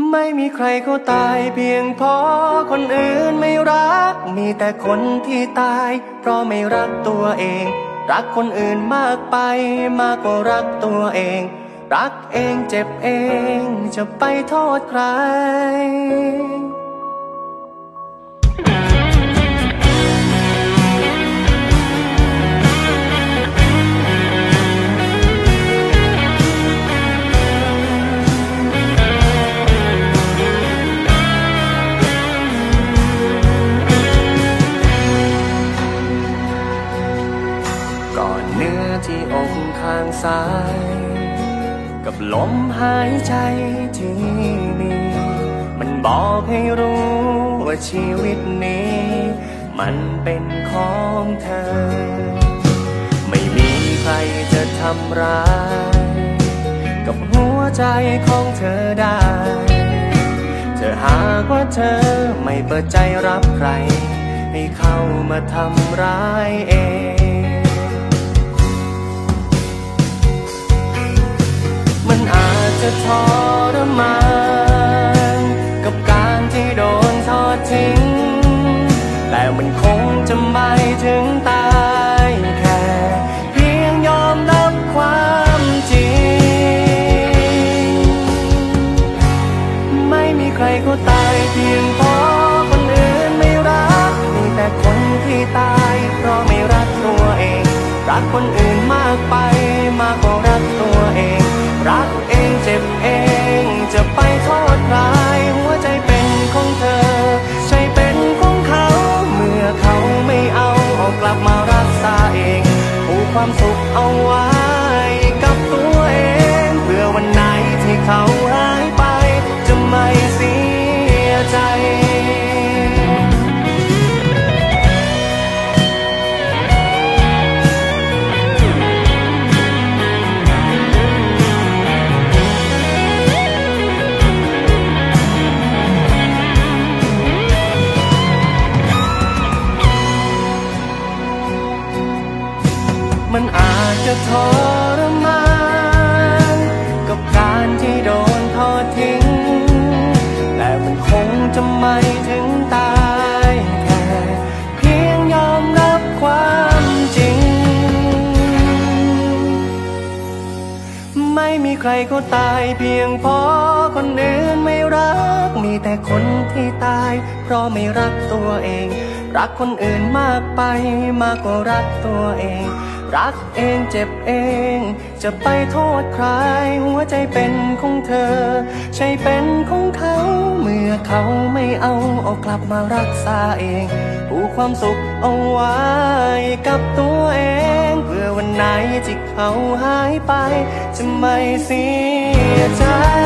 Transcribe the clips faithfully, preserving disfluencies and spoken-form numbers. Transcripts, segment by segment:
ไม่มีใครเขาตายเพียงเพราะคนอื่นไม่รักมีแต่คนที่ตายเพราะไม่รักตัวเองรักคนอื่นมากไปมากกว่ารักตัวเองรักเองเจ็บเองจะไปโทษใครที่อกข้างซ้ายกับลมหายใจที่มีมันบอกให้รู้ว่าชีวิตนี้มันเป็นของเธอไม่มีใครจะทำร้ายกับหัวใจของเธอได้จะหากว่าเธอไม่เปิดใจรับใครให้เข้ามาทำร้ายเองมันอาจจะทรมานกับการที่โดนทอดทิ้งแต่มันคงจะไม่ถึงตายแค่เพียงยอมรับความจริงไม่มีใครเขาตายเพียงเพราะคนอื่นไม่รักมีแต่คนที่ตายเพราะไม่รักตัวเองรักคนอื่นมากไปมากกว่ารักตัวเองรักเองเจ็บเองจะไปโทษใครหัวใจเป็นของเธอใจเป็นของเขาเมื่อเขาไม่เอาเอากลับมารักษาเองผูกความสุขเอาไว้กับตัวเองเพื่อวันไหนที่เขาหายไปจะไม่เสียใจมันอาจจะทรมานกับการที่โดนทอดทิ้งแต่มันคงจะไม่ถึงตายแค่เพียงยอมรับความจริงไม่มีใครเขาตายเพียงเพราะคนอื่นไม่รักมีแต่คนที่ตายเพราะไม่รักตัวเองรักคนอื่นมากไปมากกว่ารักตัวเองรักเองเจ็บเองจะไปโทษใครหัวใจเป็นของเธอใจเป็นของเขาเมื่อเขาไม่เอาเอากลับมารักษาเองผูกความสุขเอาไว้กับตัวเองเพื่อวันไหนที่เขาหายไปจะไม่เสียใจ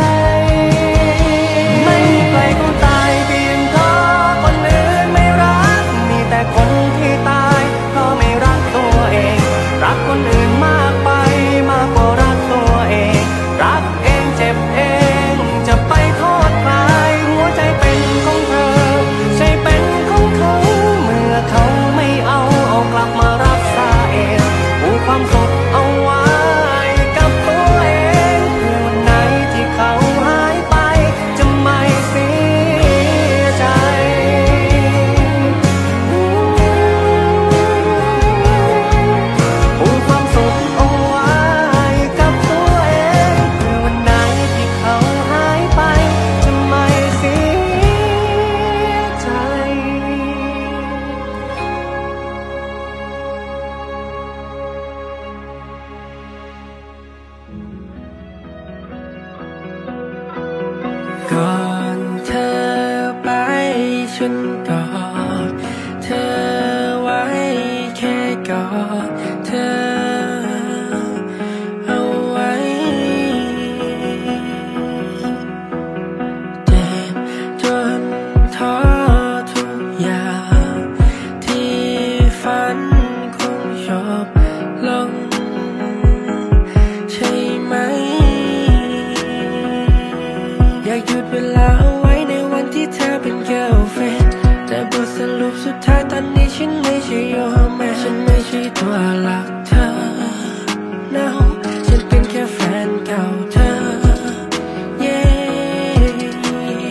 ไม่มีใครเขาตายเพียงเพราะคนอื่นไม่รักมีแต่คนที่ตายเพราะไม่รักตัวเองรักคนอื่นมากไปมากกว่ารักตัวเองรักเองเจ็บเองจะไปโทษใครหัวใจเป็นของเธอใจเป็นของเขาเมื่อเขาไม่เอาเอากลับมารักษาเองผูกความสุขเอาไว้กับตัวเองเพื่อวันไหนที่เขาหายไปจะไม่เสียใจก่อนเธอไปฉันกอดเธอไว้แค่กอดเธอเอาไว้เจ็บจนท้อทุกอย่างที่ฝันคงจบลงใช่ไหมอยากหยุดเวลาเอาไว้ในวันที่เธอเป็น girlfriend แต่บทสรุปสุดท้ายตอนนี้ฉันไม่ใช่ your man ฉันไม่ใช่ตัวหลักเธอ no ฉันเป็นแค่แฟนเก่าเธอ yeah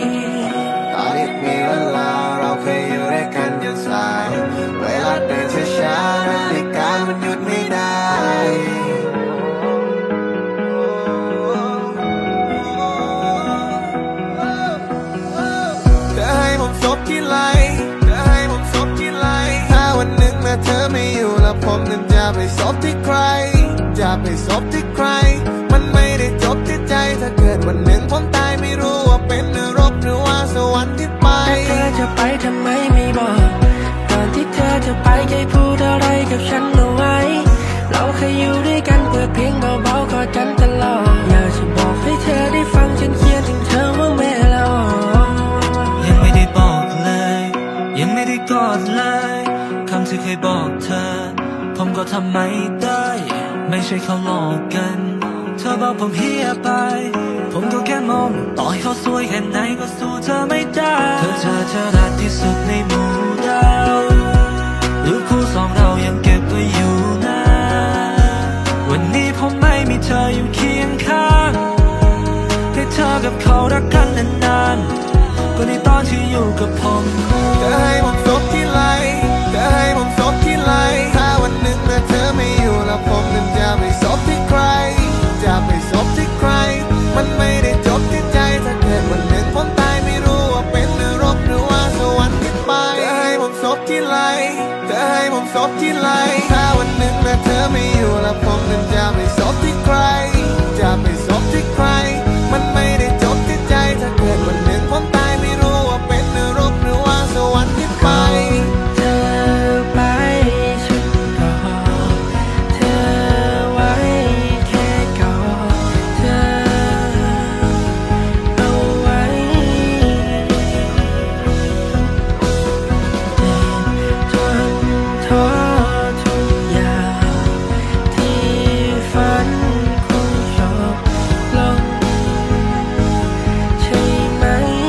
ผมนั้นจะไปซบที่ใครจะไปซบที่ใครมันไม่ได้จบที่ใจถ้าเกิดวันหนึ่งผมตายไม่รู้ว่าเป็นนรกหรือว่าสวรรค์ที่ไปแต่เธอจะไปทำไมไม่บอกตอนที่เธอจะไปแค่พูดอะไรกับฉันเอาไว้เราเคยอยู่ด้วยกันเปิดเพลงเบาๆกอดกันตลอดอยากจะบอกให้เธอได้ฟังฉันเขียนถึงเธอว่าแม่เรายังไม่ได้บอกเลยยังไม่ได้กอดเลยคำที่เคยบอกเธอผมก็ทำไม่ได้ไม่ใช่เขาหลอกกันเธอบอกผมเฮียไปผมก็แค่มองต่อให้เขาสวยแค่ไหนก็สู้เธอไม่ได้เธอเธอเธอรักที่สุดในหมู่ดาวรูปคู่สองเรายังเก็บไว้อยู่นะวันนี้ผมไม่มีเธออยู่เคียงข้างให้เธอกับเขารักกันนานๆก็ในตอนที่อยู่กับผมจะให้ผมซบที่ไหลจะให้ผมซบที่ไหลถ้าวันหนึ่งนะเธอไม่อยู่แล้วผมนั้นจะไปซบที่ใครจะไปซบที่ใครมันไม่ได้จบที่ใจถ้าเกิดวันหนึ่งผมตายไม่รู้ว่าเป็นนรกหรือว่าสวรรค์ที่ไปจะให้ผมซบที่ไหลจะให้ผมซบที่ไหลถ้าวันหนึ่งนะเธอไม่อยู่แล้วผมนั้นจะไปซบที่ใครจะไปซบที่ใครมันไม่ได้จบที่ใจถ้าเกิดวันหนึ่งผมตายไม่รู้ว่าเป็นนรกหรือว่าสวรรค์ที่ไปเธอไปฉันก็เธอไว้แค่กอดเธอเอาไว้จนท้อทุกอย่างที่ฝันคงจบลงใช่ไหม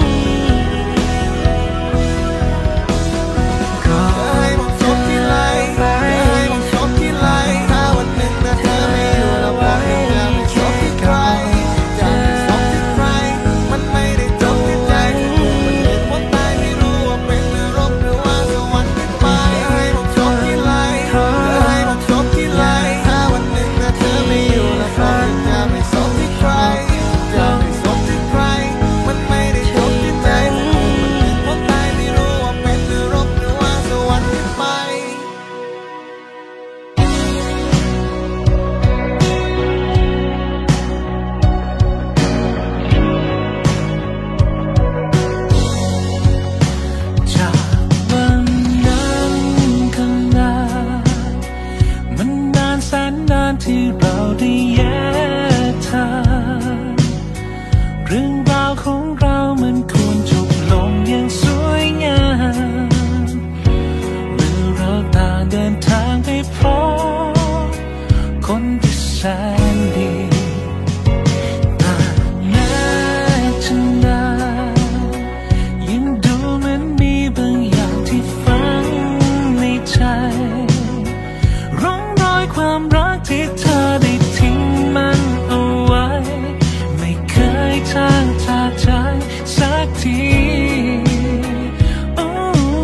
ก็ให้ผมซบที่ไหลให้ผมซบที่ไหลถ้าวันหนึ่งนะเธอไม่อยู่แล้วผมจะไปซบที่ใครจะไปซบที่ใครมันไม่ได้จบที่ใจวันหนึ่งผมตายไม่รู้ว่าเป็นนรกหรือว่าสวรรค์ที่ไปให้ผมซบที่ไหลให้ผมซบที่ไหลถ้าวันหนึ่งนะเธอไม่อยู่แล้วผมจะไปซบที่ใครจะไปซบที่ใครมันไม่ได้จบที่ใจวันหนึ่งผมตายไม่รู้ว่าเป็นนรกหรือว่าสวรรค์ที่ไปจากวันนั้นข้างหน้ามันนานแสนนานที่เราได้แยกทางเรื่องราวของเรามันควรจบลงอย่างสวยงามเมื่อเราต่างเดินทางไปพบคนที่แสนดีแต่แม้จะนานยังดูเหมือนมีบางอย่างที่ฝังในใจร่องรอยความรักที่เธอได้ทิ้งมันเอาไว้ไม่เคยจางจากใจสักทีโอ้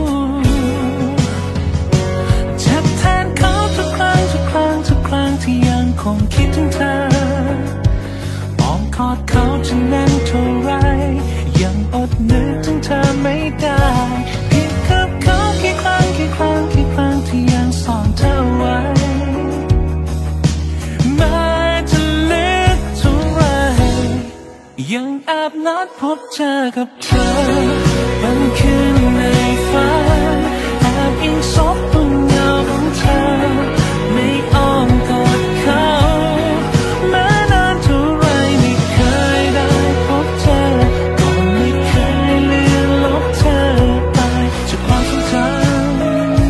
เจ็บแทนเขาทุกครั้งทุกครั้งทุกครั้งที่ยังคงคิดถึงเธออ้อมกอดเขาจะแน่นเท่าไรยังอดนึกถึงเธอไม่ได้ผิดกับเขากี่ครั้งกี่ครั้งกี่ครั้งที่ยังซ่อนเธอไว้แม้จะลึกเท่าไรยังแอบนัดพบเจอกับเธอวันคืนในฝันแอบอิงซบบนเงาของเธอไม่อ้อมกอดเขาแม้นานเท่าไรไม่เคยได้พบเธอก็ไม่เคยเลือนลบเธอไปจากความทรงจำ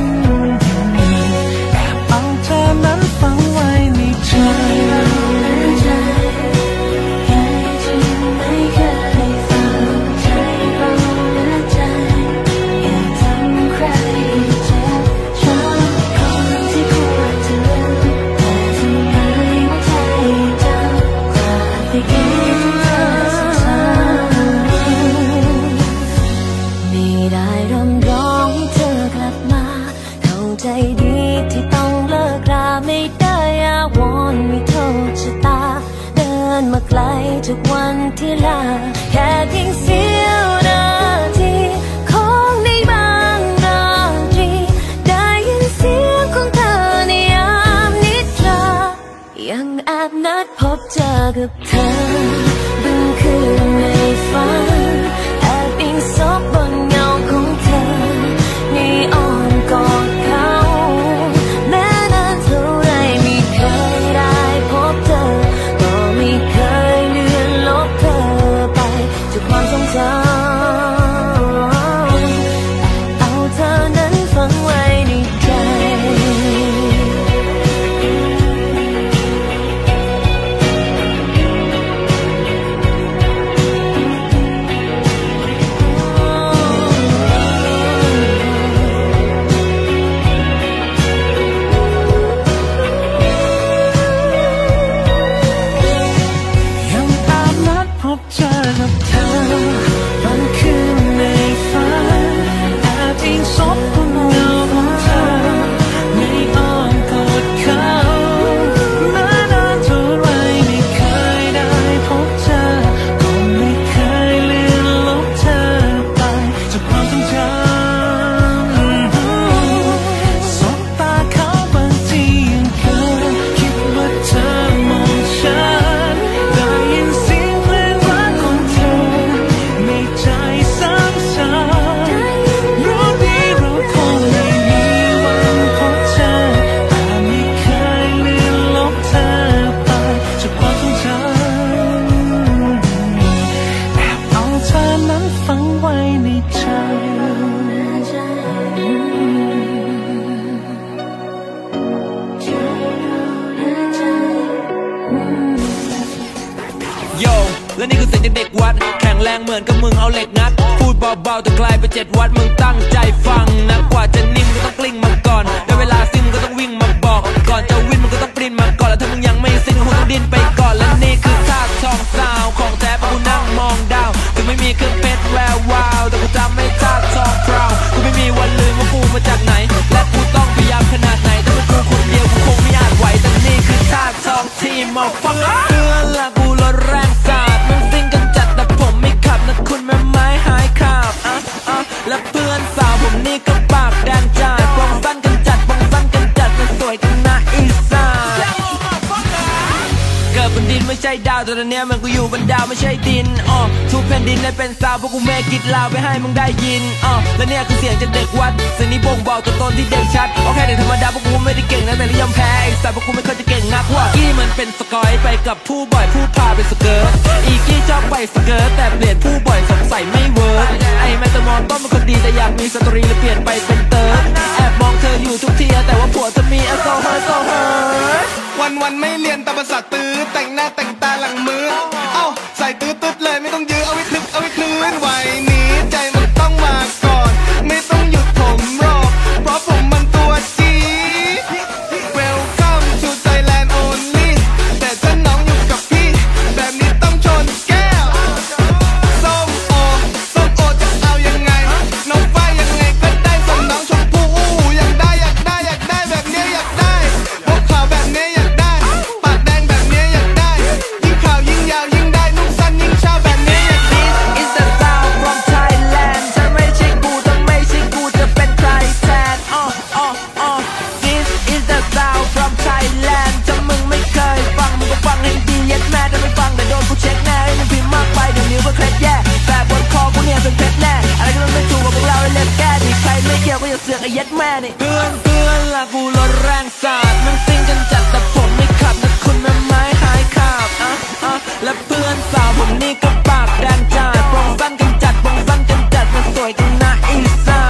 แอบเอาเธอนั้นฝังไว้ในใจใจกับเธอบึงคืนในฝันแอบอิงซบบนเงาของเธอในอ้อมกอดเขาแม้นานเท่าไรไม่เคยได้พบเธอก็ไม่เคยเลือนลบเธอไปจากความทรงจำเอาเธอนั้นฝังไว้ในใจและนี่คือเสียงจากเด็กวัดแข็งแรงเหมือนกับมึงเอาเหล็กงัดพูดเบาๆแต่กลายเป็นเจ็ดวัดมึงตั้งใจฟังนะกว่าจะนิ่มก็ต้องกลิ้งมาก่อนได้เวลาสิ้นมึงก็ต้องวิ่งมาบอกก่อนจะวิ่งมึงก็ต้องปริ้นมาก่อนแล้วถ้ามึงยังไม่สิ้นก็คงต้องดิ้นไปก่อนและนี่คือท่าทองสาวของแท้เพราะกูนั่งมองดาวถึงไม่มีเครื่องเพชรแวววาวแต่กูจำไม่ท่าทองพราวกูไม่มีวันลืมว่ากูมาจากไหนและกูต้องพยายามขนาดไหนถ้าเป็นกูคนเดียวกูคงไม่อาจไหวแต่นี่คือท่าทองที่มาฟังเพื่อนละกูรถแรงสาดมึงซิ่งกันจัดแต่ผมไม่ขับนะคุณแม่ไม้หายขาบอ่ะอ่ะและเพื่อนสาวผมนี่ก็ปากแดงจัดปองสั้นกันจัดปองสั้นกันจัดมันสวยกันนะอีสานเกิดบนดินไม่ใช่ดาวแต่ตอนเนี้ยมันกูอยู่บนดาวไม่ใช่ดินอ๋อทุกแผ่นดินได้เป็นสาวพวกกูแม่กิดลาวไปให้มึงได้ยินอ๋อและเนี่ยคือเสียงจากเด็กวัดเสียงนี้บ่งบอกตัวตนที่เด่นชัดโอเคเด็กธรรมดาพวกกูไม่ได้เก่งนะแต่ยอมแพ้ไอ้สัตว์พวกกูไม่เคยจะเก่งนักว่ากี้มันเป็นสกอยไปกับผู้บ่อยผู้พาเป็นสเกิร์ตอีกี้ชอบไปสเกิร์ตแต่เปลี่ยนผู้บ่อยสงสัยไม่เวิร์กไอ้แมตตามอนต้นเป็นคนดีแต่อยากมีสตรีเลยเปลี่ยนไปเป็นเติร์ดแอบมองเธออยู่ทุกทีแต่ว่าผัวจะมีอโซเฮอร์โซเฮอร์วันวันไม่เรียนแต่ภาษาตื้อแต่งหน้าแต่งตาหลังมือเอ้าใส่ตื้อตึ๊ดเลยไม่ต้องยื้อเอาไว้ทึกเอาไว้คลื่นไหวนี้ใจมันต้องมาก่อนไม่ต้องหยุดผมรอเพราะผมมันตัวจี Welcome to Thailand only แต่ถ้าน้องอยู่กับพี่แบบนี้ต้องชนแก้วส้มโอส้มโอจะเอายังไงน้องฝ้ายยังไงก็ได้ส่งน้องชมพู่อยากได้อยากได้อยากได้แบบนี้อยากได้พวกขาวแบบนี้อยากได้ปากแดงแบบนี้อยากได้ยิ่งขาวยิ่งยาวยิ่งได้นุ่งสั้นยิ่งชอบแบบนี้อยากได้ It's the sound from Thailand ถ้าไม่ใช่กูถ้าไม่ใช่กูจะเป็นใครแทนอ๋ออ๋ออ๋อ This is the sound from Thailand ถ้ามึงไม่เคยฟังมึงก็ฟังให้ดียัดแม่ถ้าไม่ฟังแต่โดนกูเช็คแน่ให้มึงพิมพ์มากไปเดี๋ยวนิ้วก็เคล็ดแย่แต่บนคอกูเนี่ยเป็นเพชรแน่อะไรที่มันไม่ถูกกับพวกเราให้เล็บแก้ดิใครไม่เกี่ยวก็อย่าเสือกไอ้ยัดแม่นี่เพื่อนเพื่อนละกูรถแรงสาดมึงซิ่งกันจัดแต่ผมไม่ขับนะคุณแม่ไม้หายขาบอ่ะอ่ะและเพื่อนสาวผมนี่ก็ปากแดงจัดปองสั้นกันจัดปองสั้นกันจัดมันสวยกันนะอีสาน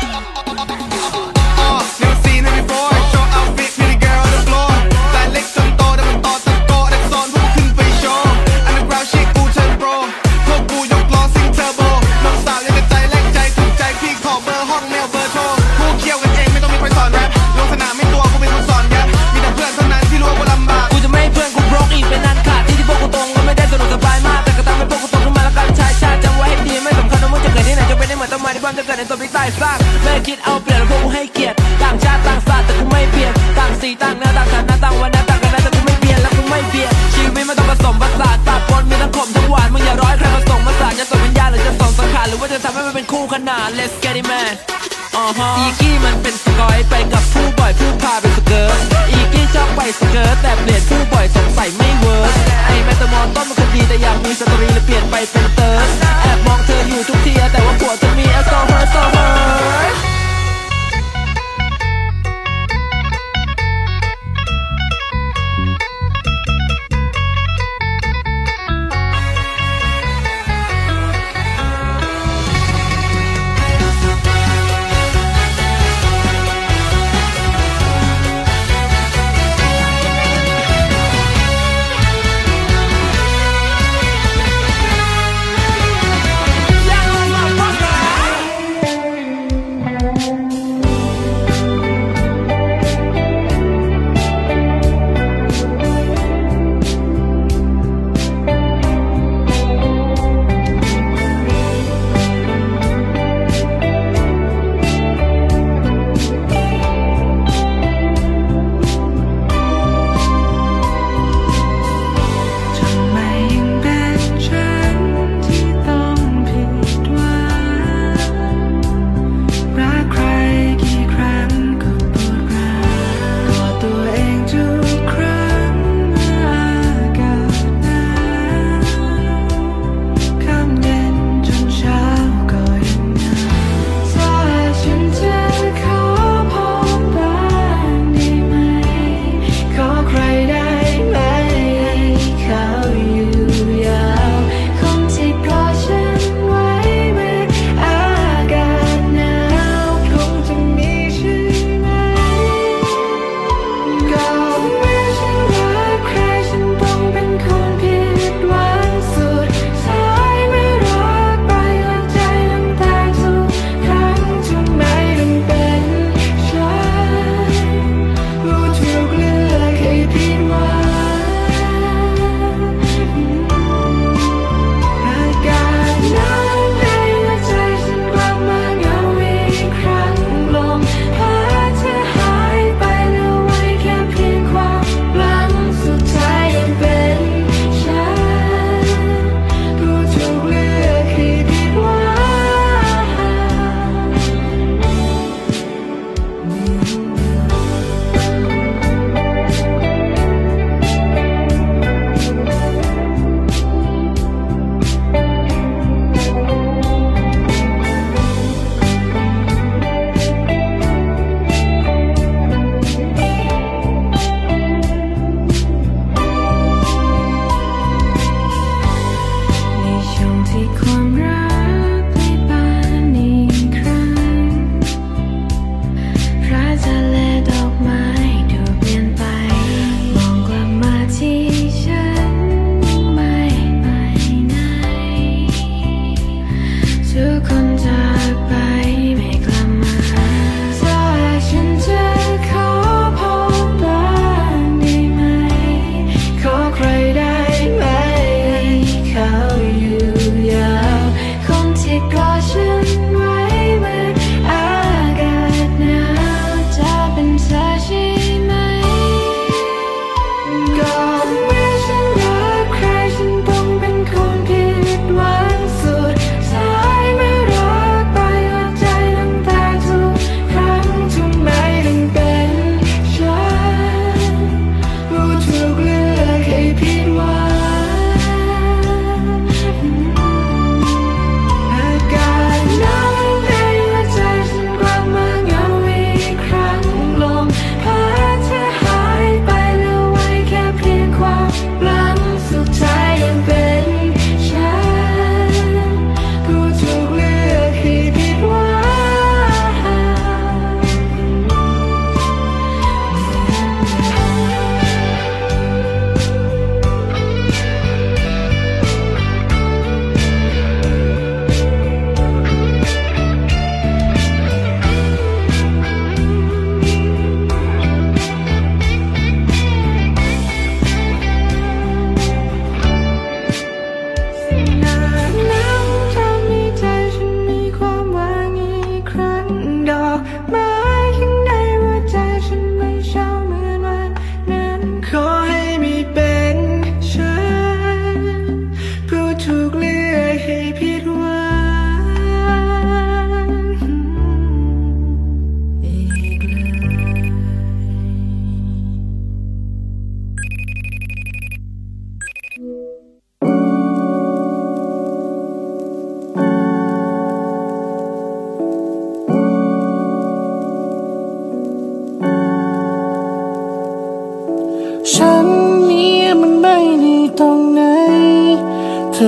Uh, never seen it before. Short outfit, pretty girl on the floor. แต่เล็กจนโตแต่มันต่อตะโกแต่ซ้อนพวกกูขึ้นไปโชว์ Underground shit กูเทิร์นโปรพวกกูยกล้อซิงเทอร์โบน้องสาวอยากจะใจแลกใจถูกใจพี่ขอเบอร์ห้องเมลเบอร์โทรกูเคี่ยวกันเองไม่ต้องมีใครสอนแรปลงสนามไม่ตัวกูเป็นคนสอนแรปมีแต่เพื่อนเท่านั้นที่รู้ว่ากูลำบากกูจะไม่ให้เพื่อนกูบล็อกอีกเป็นนันขาดที่ที่พวกกูตรงก็ไม่ได้สนุกสบายมากแต่ก็ตามให้พวกกูตรงขึ้นมาแล้วกันชายชาติจำไว้ให้ดีไม่สำคัญว่ามึงจะเกิดที่ไหนจะเป็นได้เหมือนต้นไม้ที่บ้านจะเกิดในต้นพิใต้ซากไม่คิดเอาเปลี่ยนพวกกูให้เกียรติต่างชาติต่างศาสตร์แต่กูไม่เปลี่ยนต่างสีต่างหน้าต่างฐานะต่างวันนะต่างกันนะแต่กูไม่เปลี่ยนและกูไม่เปลี่ยนชีวิตไม่ต้องผสมผสานปะปนมีทั้งขมทั้งหวานมึงอย่าร้อยใครมาส่งมาสานจะส่งวิญญาณหรือจะส่งสังขารหรือว่าจะทำให้มันเป็นคู่ขนาน Let's get it man อ๋อฮะอีกี้มันเป็นสกอยไปกับผู้บ่อยผู้พาเป็นสเกิร์ตอีกี้ชอบไปสเกิร์ตแต่เปลี่ยนผู้บ่อยสงสัยไม่เวิร์กไอ้แมตตามอนต้นมันก็ดีแต่อยากมีสตรีเลยเปลี่ยนไปเป็นเติร์ดแอบมองเธออยู่ทุกทีแต่ว่าผัวจะมีแอลกอฮอล์โซเฮอร์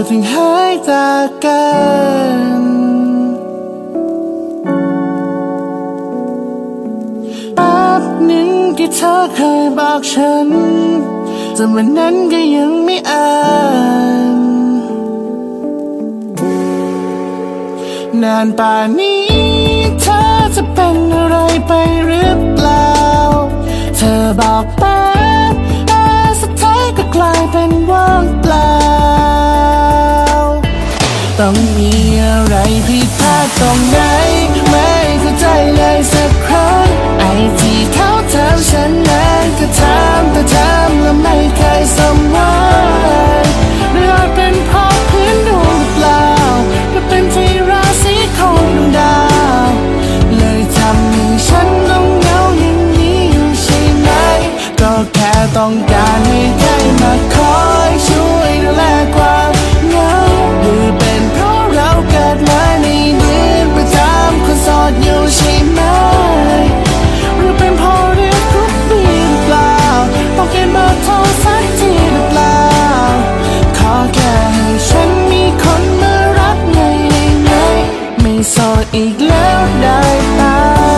ถึงหายจากกันแป๊บหนึ่งที่เธอเคยบอกฉันแต่วันนั้นก็ยังไม่อ่านนานป่านนี้เธอจะเป็นอะไรไปหรือเปล่าเธอบอกแป๊บแต่สุดท้ายก็กลายเป็นว่างเปล่าต้องมีอะไรผิดพลาดตรงไหนไม่เข้าใจเลยสักครั้งไอ้ที่เขาถามฉันนั้นก็ถามแต่ถามแล้วไม่เคยสมหวังหรืออาจเป็นเพราะพื้นดวงเปล่าหรือเป็นที่ราศีของดาวเลยทำให้ฉันต้องเหงาอย่างนี้อยู่ใช่ไหมก็แค่ต้องการให้ใครมาคอยช่วยดูแลความเหงาหรือเป็นเพราะเราเกิดมาในเดือนประจำคนโสดอยู่ใช่ไหมหรือเป็นเพราะเรื่องทุกปีหรือเปล่าต้องเก็บเบอร์โทรสักทีหรือเปล่าขอแค่ให้ฉันมีคนมารักไงไงไม่โสดอีกแล้วได้เปล่า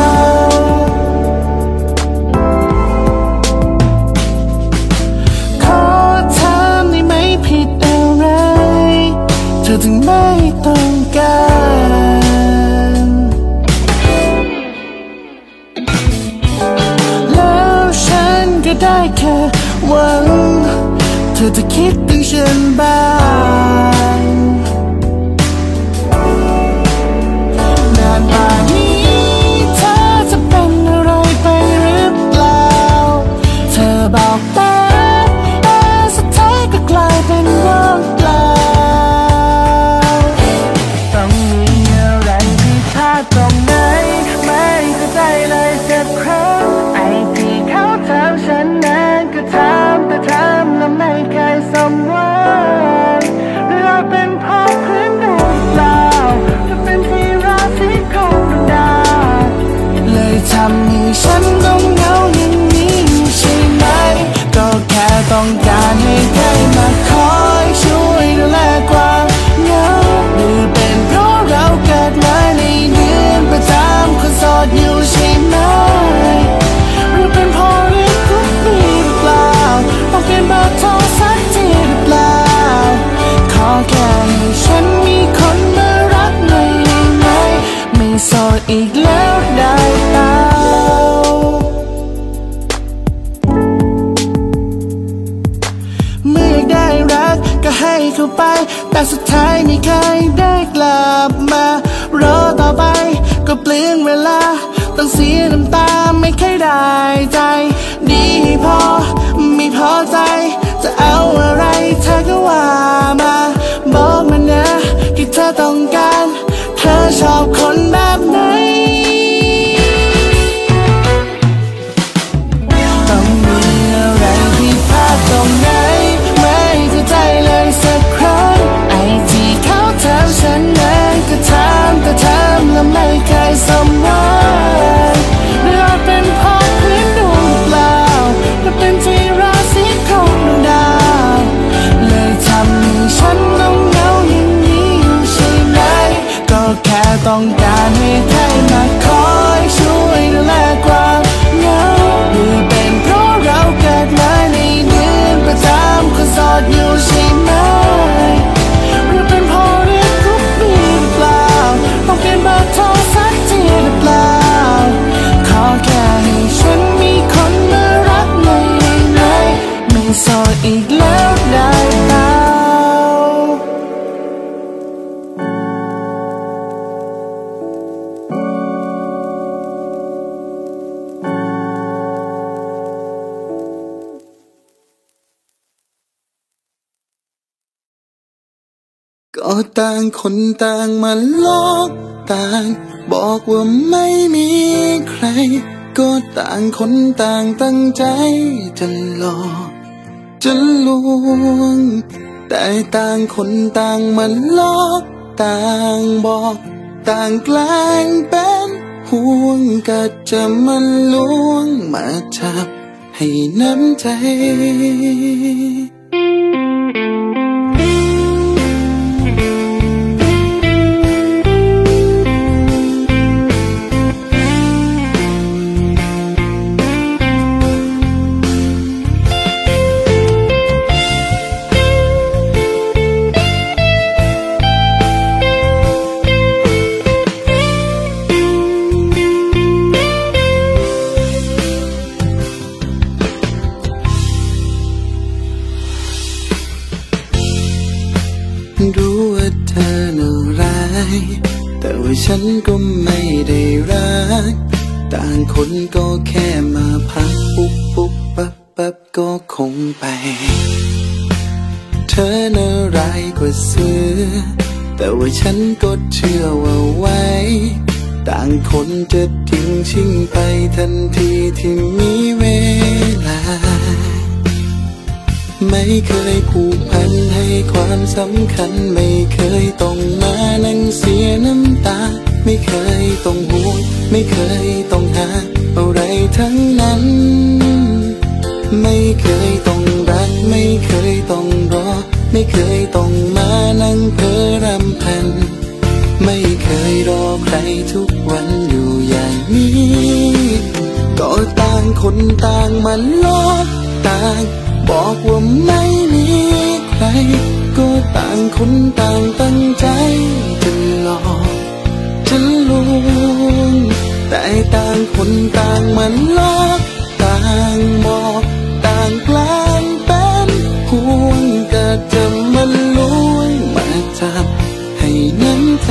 ขอถามได้ไหมผิดอะไรเธอถึงไม่ต้องการแล้วฉันก็ได้แค่หวังเธอจะคิดถึงฉันบ้างนานป่านนี้เธอจะเป็นอะไรไปหรือเปล่าเธอบอกแต่แต่สุดท้ายก็กลายเป็นว่างเปล่าต้องมีอะไรผิดพลาดตรงไหนไม่เข้าใจเลยสักครั้งไอ้ที่เขาถามฉันนั้นก็ถามแต่ถามแล้วไม่เคยสมหวังหรืออาจเป็นเพราะพื้นดวงเปล่าหรือเป็นที่ราศีของดาวเลยทำให้ฉันต้องเหงาอย่างนี้อยู่ใช่ไหมก็แค่ต้องการให้ใครมาคอยช่วยดูแลความเหงาหรือเป็นเพราะเราเกิดมาในเดือนประจำคนโสดอยู่ใช่ไหมหรือเป็นเพราะเรื่องทุกปีหรือเปล่าต้องเปลี่ยนเบอร์โทรสักทีหรือเปล่าขอแค่ให้ฉันมีคนมารักหน่อยได้ไหมไม่โสดอีกแล้วได้เปล่าเมื่อได้รักก็ให้เข้าไปแต่สุดท้ายไม่เคยได้กลับมารอต่อไปก็เปลืองเวลาต้องเสียน้ำตาไม่เคยได้ใจดีพอไม่พอใจจะเอาอะไรเธอก็ว่ามาบอกมานะที่เธอต้องการเธอชอบคนแบบไหนต้องมีอะไรผิดพลาดตรงไหนไม่เข้าใจเลยสักครั้งไอ้ที่เขาถามฉันนั้นก็ถามแต่ถามแล้วไม่เคยสมหวังหรืออาจเป็นเพราะพื้นดวงเปล่าหรือเป็นที่ราศีของดาวเลยทำให้ฉันต้องเหงาอย่างนี้อยู่ใช่ไหมก็แค่ต้องการให้ใครมาคอยช่วยดูแลความเหงาหรือเป็นเพราะเราเกิดมาในเดือนประจำคนโสดอยู่ใช่ไหมหรือเป็นเพราะเรื่องทุกปีหรือเปล่าต้องเปลี่ยนเบอร์โทรสักทีหรือเปล่าขอแค่ให้ฉันมีคนมารักหน่อยได้ไหมไม่โสดอีกแล้วได้เปล่าก็ต่างคนต่างมาหลอกต่างบอกว่าไม่มีใครก็ต่างคนต่างตั้งใจจะหลอกจะลวงแต่ต่างคนต่างมาหลอกต่างบอกต่างแกล้งเป็นห่วงก็จะมาลวงมาจับให้น้ำใจแต่ว่าฉันก็ไม่ได้รักต่างคนก็แค่มาพักปุ๊บปุ๊บปั๊บปั๊บก็คงไปเธอน่าร้ายกว่าเสือแต่ว่าฉันก็เชื่อว่าไว้ต่างคนจะทิ้งชิ่งไปทันทีที่มีเวลาไม่เคยผูกพันให้ความสำคัญไม่เคยต้องมานั่งเสียน้ำตาไม่เคยต้องห่วงไม่เคยต้องหาอะไรทั้งนั้นไม่เคยต้องรักไม่เคยต้องรอไม่เคยต้องมานั่งเพ้อรำพันไม่เคยรอใครทุกวันอยู่อย่างนี้ก็ต่างคนต่างมันลบต่างบอกว่าไม่มีใครก็ต่างคนต่างตั้งใจจะหลอกจะลวงแต่ต่างคนต่างมันลอกต่างบอกต่างแกล้งเป็นห่วงก็จะมันลวงมาจับให้น้ำใจ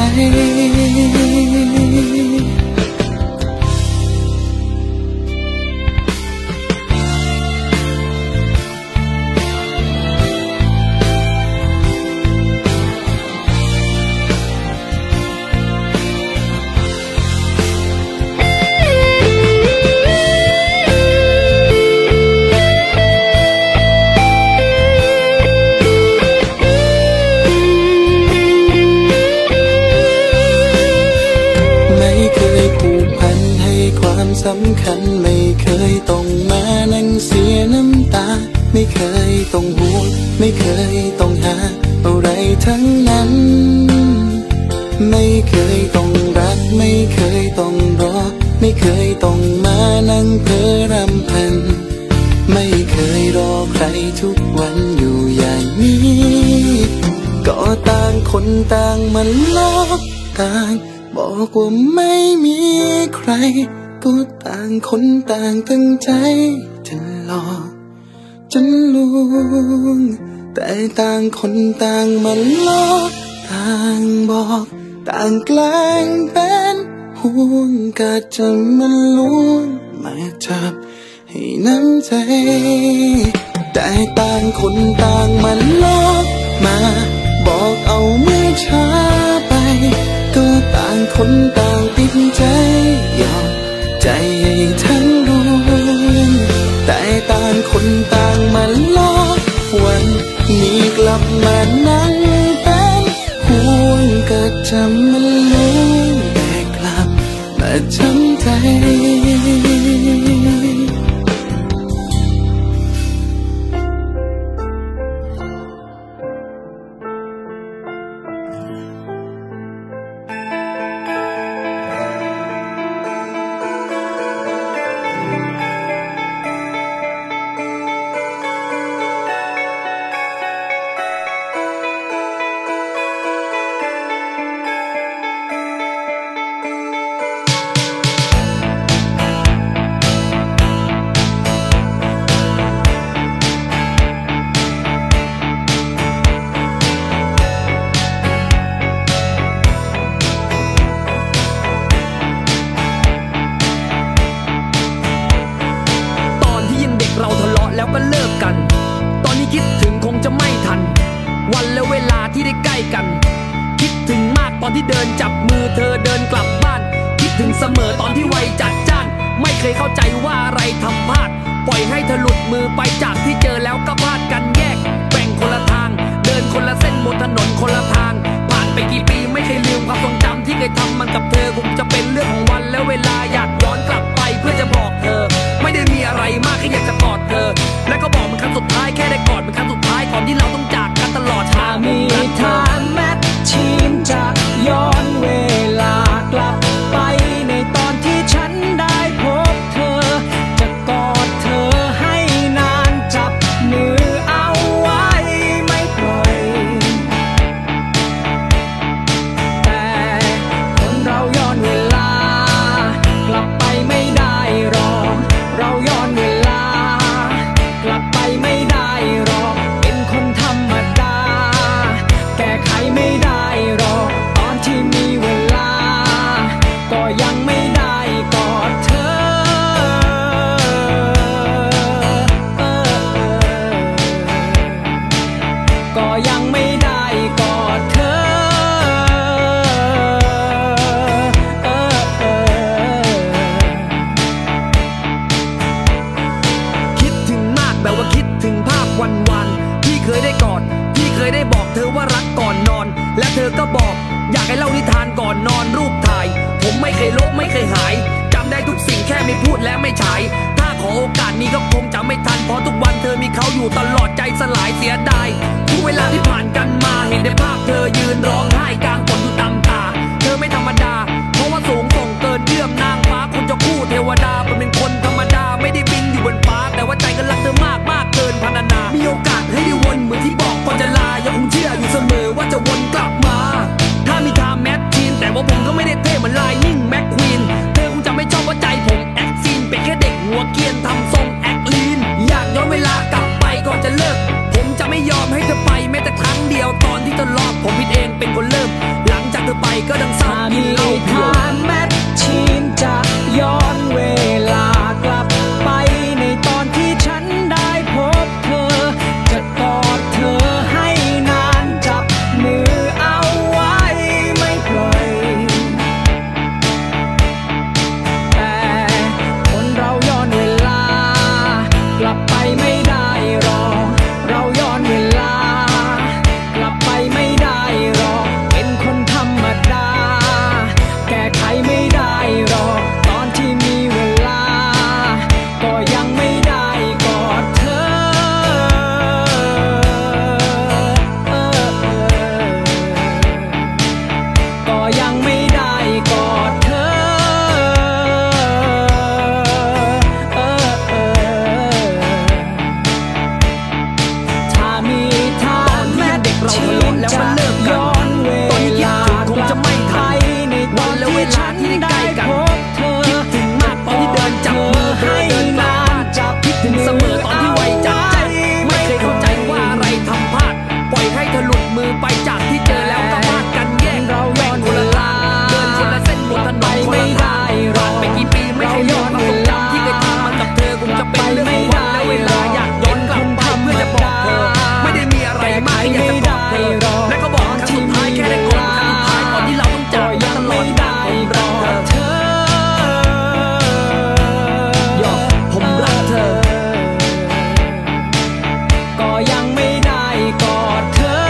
สำคัญไม่เคยต้องมานั่งเสียน้ำตาไม่เคยต้องห่วงไม่เคยต้องหาอะไรทั้งนั้นไม่เคยต้องรักไม่เคยต้องรอไม่เคยต้องมานั่งเพ้อรำพันไม่เคยรอใครทุกวันอยู่อย่างนี้ก็ต่างคนต่างมันลอกต่างบอกว่าไม่มีใครก็ต่างคนต่างตั้งใจจะหลอกจะลวงแต่ต่างคนต่างมันหลอกต่างบอกต่างแกล้งเป็นห่วงก็จะมันลวงมาจับให้น้ำใจแต่ต่างคนต่างมันหลอกมาบอกเอาเมื่อช้าไปก็ต่างคนต่างติดใจยอมใจให้ทั้งดวงแต่ต่างคนต่างมาล้อวันนี้กลับมานั่งเป็นห่วงก็จะมันรู้แต่กลับมาช้ำใจที่เดินจับมือเธอเดินกลับบ้านคิดถึงเสมอตอนที่วัยจัดจ้านไม่เคยเข้าใจว่าอะไรทำพลาดปล่อยให้เธอหลุดมือไปจากที่เจอแล้วก็พลาดกันแยกแบ่งคนละทางเดินคนละเส้นบนถนนคนละทางผ่านไปกี่ปีไม่เคยลืมความทรงจำที่เคยทำมันกับเธอคงจะเป็นเรื่องของวันและเวลาอยากย้อนกลับไปเพื่อจะบอกเธอไม่ได้มีอะไรมากแค่อยากจะกอดเธอและก็บอกมันครั้งสุดท้ายแค่ได้กอดมันครั้งสุดท้ายก่อนที่เราต้องจากกันตลอดถ้ามีทางแมทชีนจะย้อนเวลากลับไปในตอนที่ฉันได้พบเธอจะกอดเธอให้นานจับมือเอาไว้ไม่ปล่อยแต่คนเราย้อนเวทานก่อนนอนรูปถ่ายผมไม่เคยลบไม่เคยหายจำได้ทุกสิ่งแค่ไม่พูดและไม่ฉายถ้าขอโอกาสนี้ก็คงจะไม่ทันเพราะทุกวันเธอมีเขาอยู่ตลอดใจสลายเสียดายทุกเวลาที่ผ่านกันมาเห็นในภาพเธอยืนร้องไห้กลางฝนอยู่ตามตาเธอไม่ธรรมดาเพราะว่าสูงส่งเกินเยื่อมนางฟ้าคุณเจ้าคู่เทวดาเป็นคนธรรมดาไม่ได้บินอยู่บนฟ้าแต่ว่าใจก็รักเธอมากมากเกินพรรณนามีโอกาสให้ได้วนเหมือนที่บอกก่อนจะลายังคงเชื่ออยู่เสมอว่าจะวนกลับมาถ้ามีทางแมทชีนแต่ว่าผมก็ไม่ได้เท่เหมือนไลนิ่งแม็กควีนเธอคงจะไม่ชอบว่าใจผมแอคซีนเป็นแค่เด็กหัวเกียนทำทรงแอคลีนอยากย้อนเวลากลับไปก่อนจะเลิกผมจะไม่ยอมให้เธอไปแม้แต่ครั้งเดียวตอนที่เธอรอดผมผิดเองเป็นคนเริ่มหลังจากเธอไปก็ดังเศร้ากินเหล้าเพียวแมทชีนจะย้อนเวลากลับไปในตอนที่ฉันได้พบเธอจะกอดเธอให้นานจับมือเอาไว้ไม่ปล่อยแต่คนเราย้อนเวลากลับไปไม่ได้หรอกเราย้อนเวลากลับไปไม่ได้หรอกเป็นคนธรรมดาแก้ไขไม่ได้หรอกตอนที่มีเวลาก็ยังไม่ได้กอดเธอก็ยังไม่ได้กอดเธอถ้ามีทางแม้เด็กเราทะเลาะแล้วมันเลิกกันตอนนี้คิดถึงคงจะไม่ทันวันและเวลาที่ได้ใกล้กันคิดถึงมากตอนที่เดินจับมือเธอเดินกลับบ้านคิดถึงเสมอตอนที่ไว้จับใจไม่เคยเข้าใจว่าอะไรทำพลาดปล่อยให้เธอหลุดมือไปจากที่เจอแล้วก็พาดกันแย่งเราแบ่งคนละทางเดินคนละเส้นบนถนนคนละทางผ่านไปกี่ปีไม่เคยลืมความทรงจำที่เคยทำมากับเธอคงจะเป็นเรื่องของวันและเวลาอยากย้อนกลับไปเพื่อจะบอกเธอไม่ได้มีอะไรมากอยากจะบอกเธอและก็บอกครั้งสุดท้ายแค่ได้กอดครั้งสุดท้ายก่อนที่เราต้องจากกันตลอดกาลผมรักเธอยอมผมรักเธอก็ยังไม่ได้กอดเธอ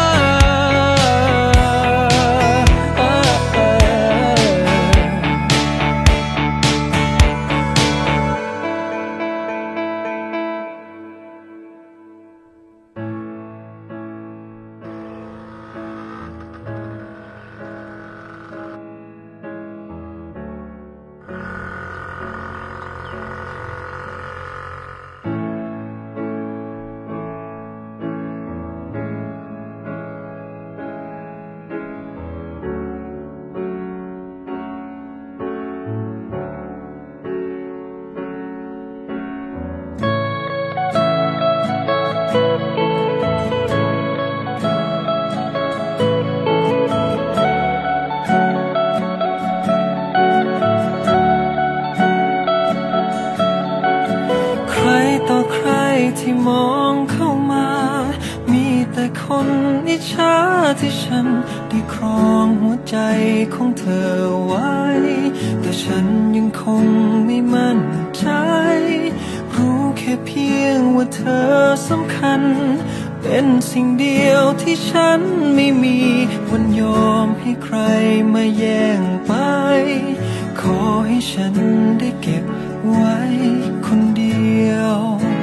ที่มองเข้ามามีแต่คนอิจฉาที่ฉันได้ครองหัวใจของเธอไว้แต่ฉันยังคงไม่มั่นใจรู้แค่เพียงว่าเธอสำคัญเป็นสิ่งเดียวที่ฉันไม่มีวันยอมให้ใครมาแย่งไปขอให้ฉันได้เก็บไว้คนเดียว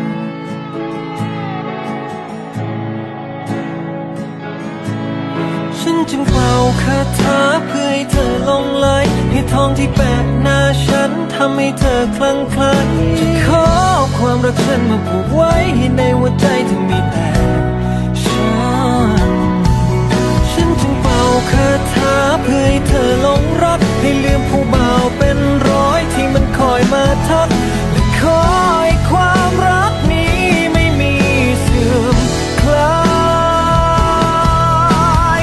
ฉันจึงเป่าคาถาเพื่อให้เธอหลงไหลให้ทองที่แปะหน้าฉันทำให้เธอคลั่งไคล้จะขอความรักฉันมาผูกไว้ให้ในหัวใจเธอมีแต่ฉันฉันจึงเป่าคาถาเพื่อให้เธอหลงรักให้ลืมผู้บ่าวเป็นร้อยที่มันคอยมาทักและขอให้ความรักนี้ไม่มีเสื่อมคลาย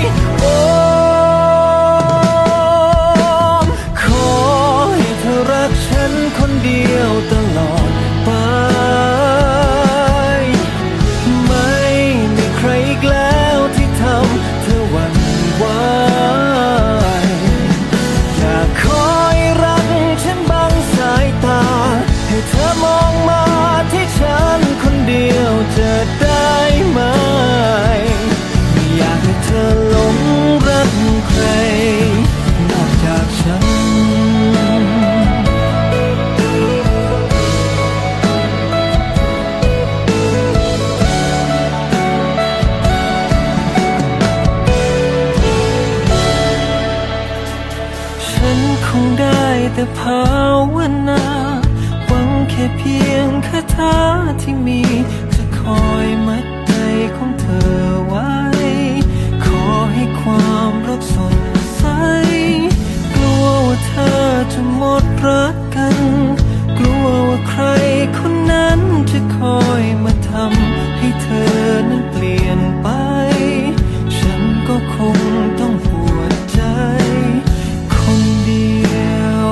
คนเดียวตลอดไปไม่มีใครอีกแล้วที่ทำเธอหวั่นไหวงได้แต่ภาวนาหวังแค่เพียงคาถาที่มีจะคอยมัดใจของเธอไว้ขอให้ความรักสดใสกลัวว่าเธอจะหมดรักกันกลัวว่าใครคนนั้นจะคอยมาทำให้เธอนั้นเปลี่ยนไปฉันก็คงต้องปวดใจคนเดียว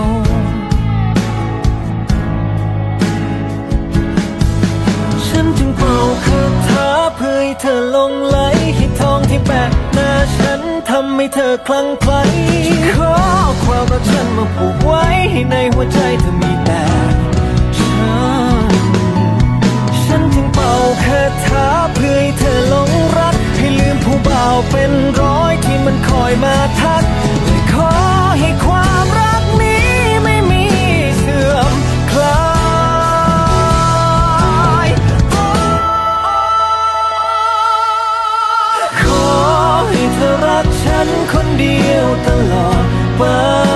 ฉันจึงเป่าคาถาเพื่อให้เธอหลงไหลให้ทองที่แปะหน้าฉันทำให้เธอคลั่งไคล้ขอความรักฉันมาผูกไว้ให้ในหัวใจเธอมีแต่ฉันฉันจึงเป่าคาถาเพื่อให้เธอหลงรักให้ลืมผู้บ่าวเป็นร้อยที่มันคอยมาทักและขอให้ความรักนี้ไม่มีเสื่อมคลายขอให้เธอรักฉันคนเดียวตลอดไป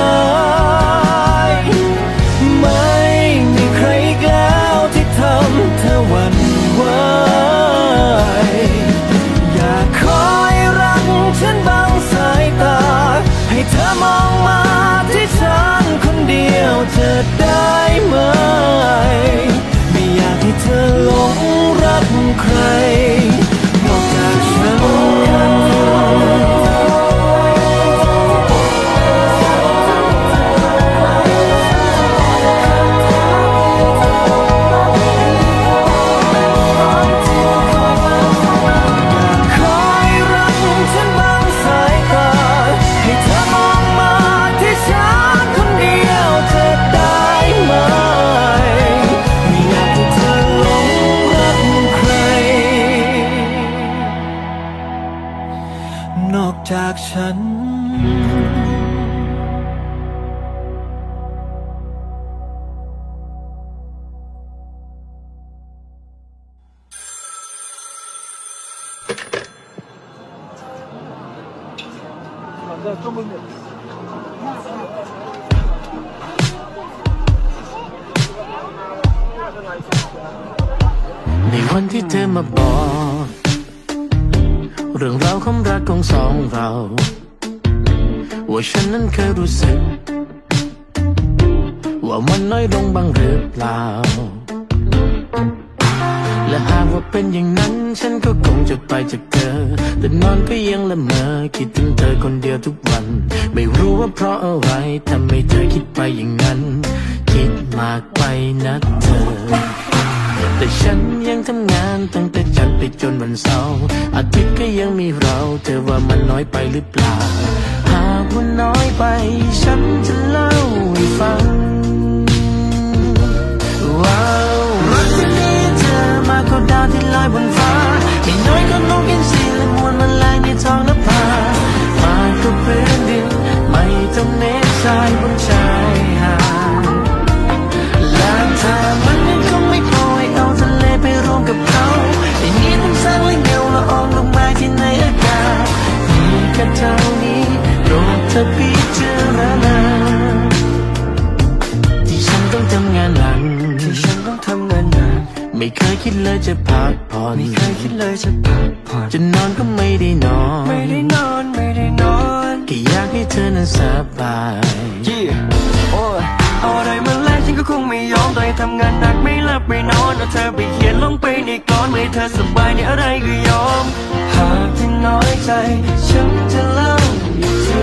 ไม่มีใครอีกแล้วที่ทำเธอหวั่นไหวอยากคอยรักฉันบังสายตาให้เธอมองมาที่ฉันคนเดียวจะได้ไหมไม่อยากให้เธอหลงรักใครนอกจากฉันจากฉันในวันที่เธอมาบอกเรื่องราวความรักของสองเราว่าฉันนั้นเคยรู้สึกว่ามันน้อยลงบ้างหรือเปล่าและหากว่าเป็นอย่างนั้นฉันก็คงจะไปจากเธอแต่นอนก็ยังละเมอคิดถึงเธอคนเดียวทุกวันไม่รู้ว่าเพราะอะไรทำให้เธอคิดไปอย่างนั้นคิดมากไปนะเธอแต่ฉันยังทำงานตั้งแต่จันทร์ไปจนวันเสาร์อาทิตย์ก็ยังมีเราเธอว่ามันน้อยไปหรือเปล่าหากว่าน้อยไปฉันจะเล่าให้ฟังว้าวรักที่มีเธอมากกว่าดาวที่ลอยบนฟ้าไม่น้อยก็นกอินทรีและมวลแมลงในท้องนภามากกว่าพื้นดินไม่ต้องเนสทรายบนชายหาดและเธอมันยังคงไม่พอให้เอาทะเลไปรวมกับเขาไม่มีต้องสร้างและเงาละอองลงมาที่ในอากาศมีแค่เท่านี้โปรดเธอพิจารณาที่ฉันต้องทำงานหนักที่ฉันต้องทำงานหนักไม่เคยคิดเลยจะพักผ่อนไม่เคยคิดเลยจะพักผ่อนจะนอนก็ไม่ได้นอนไม่ได้นอนไม่ได้นอนแค่อยากให้เธอนั้นสบายเอาอะไรมาแลกฉันก็คงไม่ยอมต่อให้ทำงานหนักไม่หลับไม่นอนเอาเธอไปเขียนลงไปในกลอนเมื่อเธอสบายในอะไรก็ยอมหากที่น้อยใจฉันจะเล่าอีกที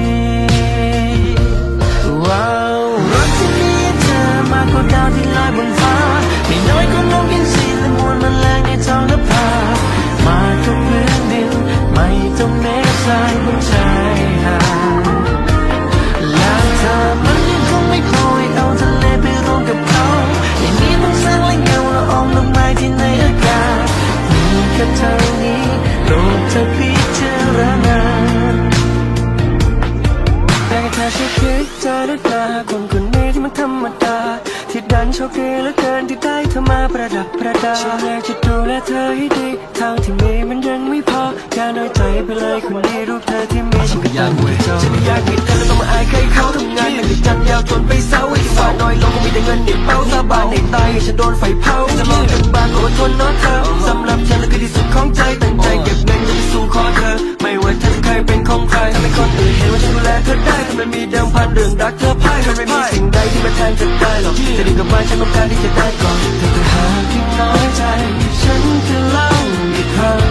ว้าวรักที่มีเธอมากกว่าดาวที่ลอยบนฟ้าไม่น้อยก็นกอินทรีและมวลแมลงในท้องนภามากกว่าพื้นดินไม่ต้องเมฆทรายบนชายหาดและเธอมันยังคงไม่พอให้เอาทะเลไปรวมกับเขาอย่างนี้ต้องสร้างและเงาละอองลงมาที่ในอากาศมีแค่เท่านี้โปรดเธอพิจารณาแต่เธอช่วยคิดใจด้วยตาคนคนนี้ที่มันธรรมดาที่ดันโชคดีเหลือเกินที่ได้เธอมาประดับประดาฉันอยากจะดูแลเธอให้ดีทางที่มีมันยังไม่พออย่าน้อยใจไปเลยคนนี้รูปเธอที่มีฉันก็อยากอวยเธอฉันอยากให้เธอต้องมาอายใครเขาทำงานหนักจันาวจนไปเศร้าไอ้ที่ว่าน้อยลงก็มีแต่เงินในเป้าสาบานในตายฉันโดนไฟเผาจะมองถึงบ้านก็อดทนนอนเธอสำหรับฉันแล้วคือที่สุดของใจตั้งใจเก็บเงินจะไปสู่ขอเธอไม่ว่าเธอจะเคยเป็นของใครทำให้คนอื่นเห็นว่าฉันดูแลเธอได้ถ้าไม่มีเดิมพันเรื่องรักเธอพ่ายมันไม่มีสิ่งใดที่มาแทนเธอได้หรอกจะดีกับบ้านฉันต้องการที่จะได้ก่อนเธอจะหาที่น้อยใจฉันจะเล่าอีกครั้ง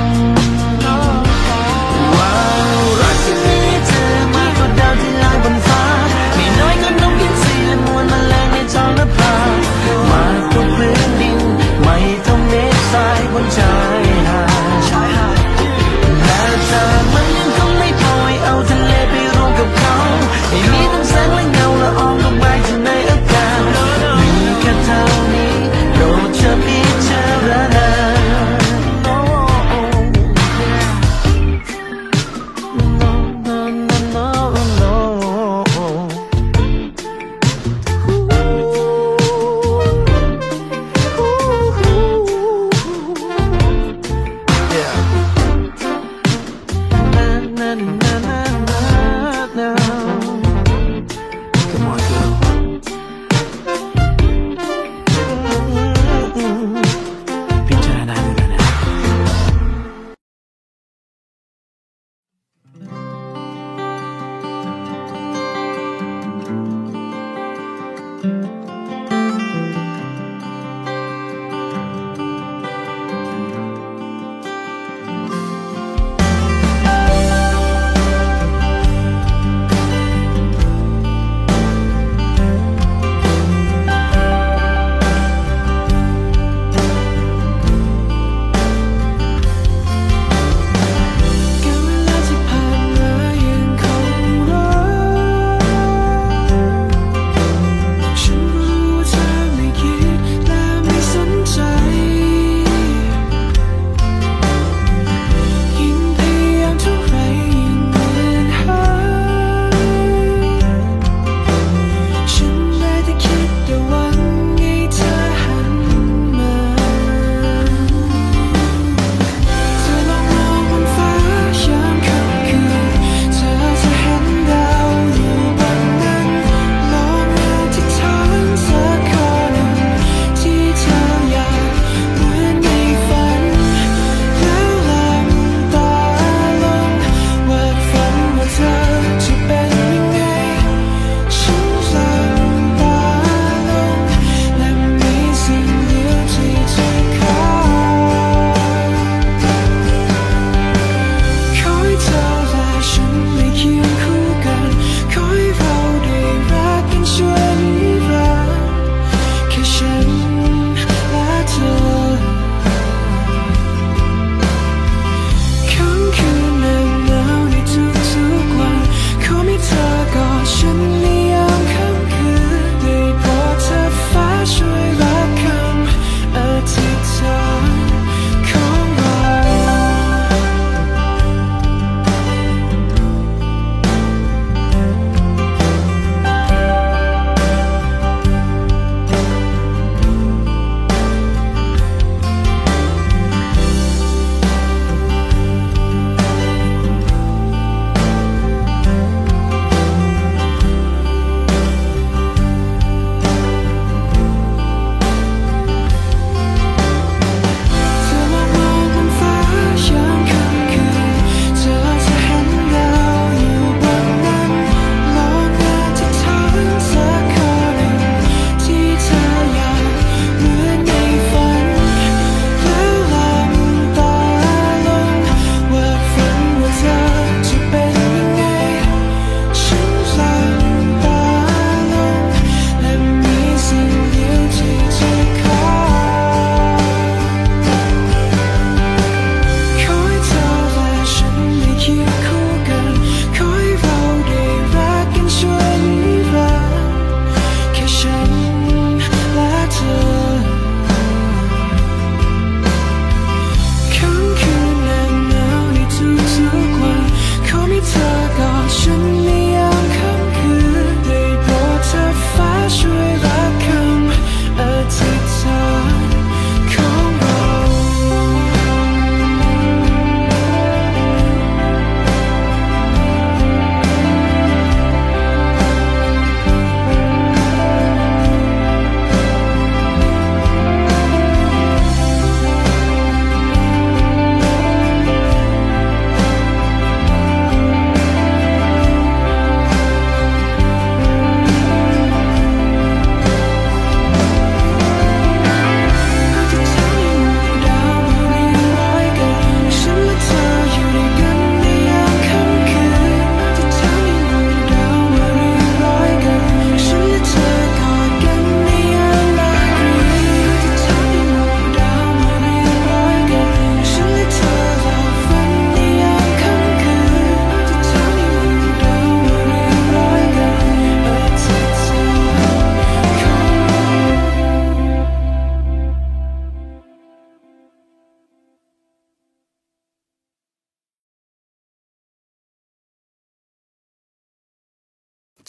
ว้าวรักที่มีเธอมากกว่าดาวที่ลอยบนฟ้าไม่น้อยก็นกพินสีและมวลแมลงในท้องนภามากกว่าพื้นดินไม่เท่าเม็ดทรายบนชายหาดแต่เธอมันยังคงไม่พอให้เอาทะเลไปรวมกับเขาไม่มีทั้งแสงและเงาละอองลงไปที่ในอากาศมีแค่เท่านี้โปรดเธอพิจารณา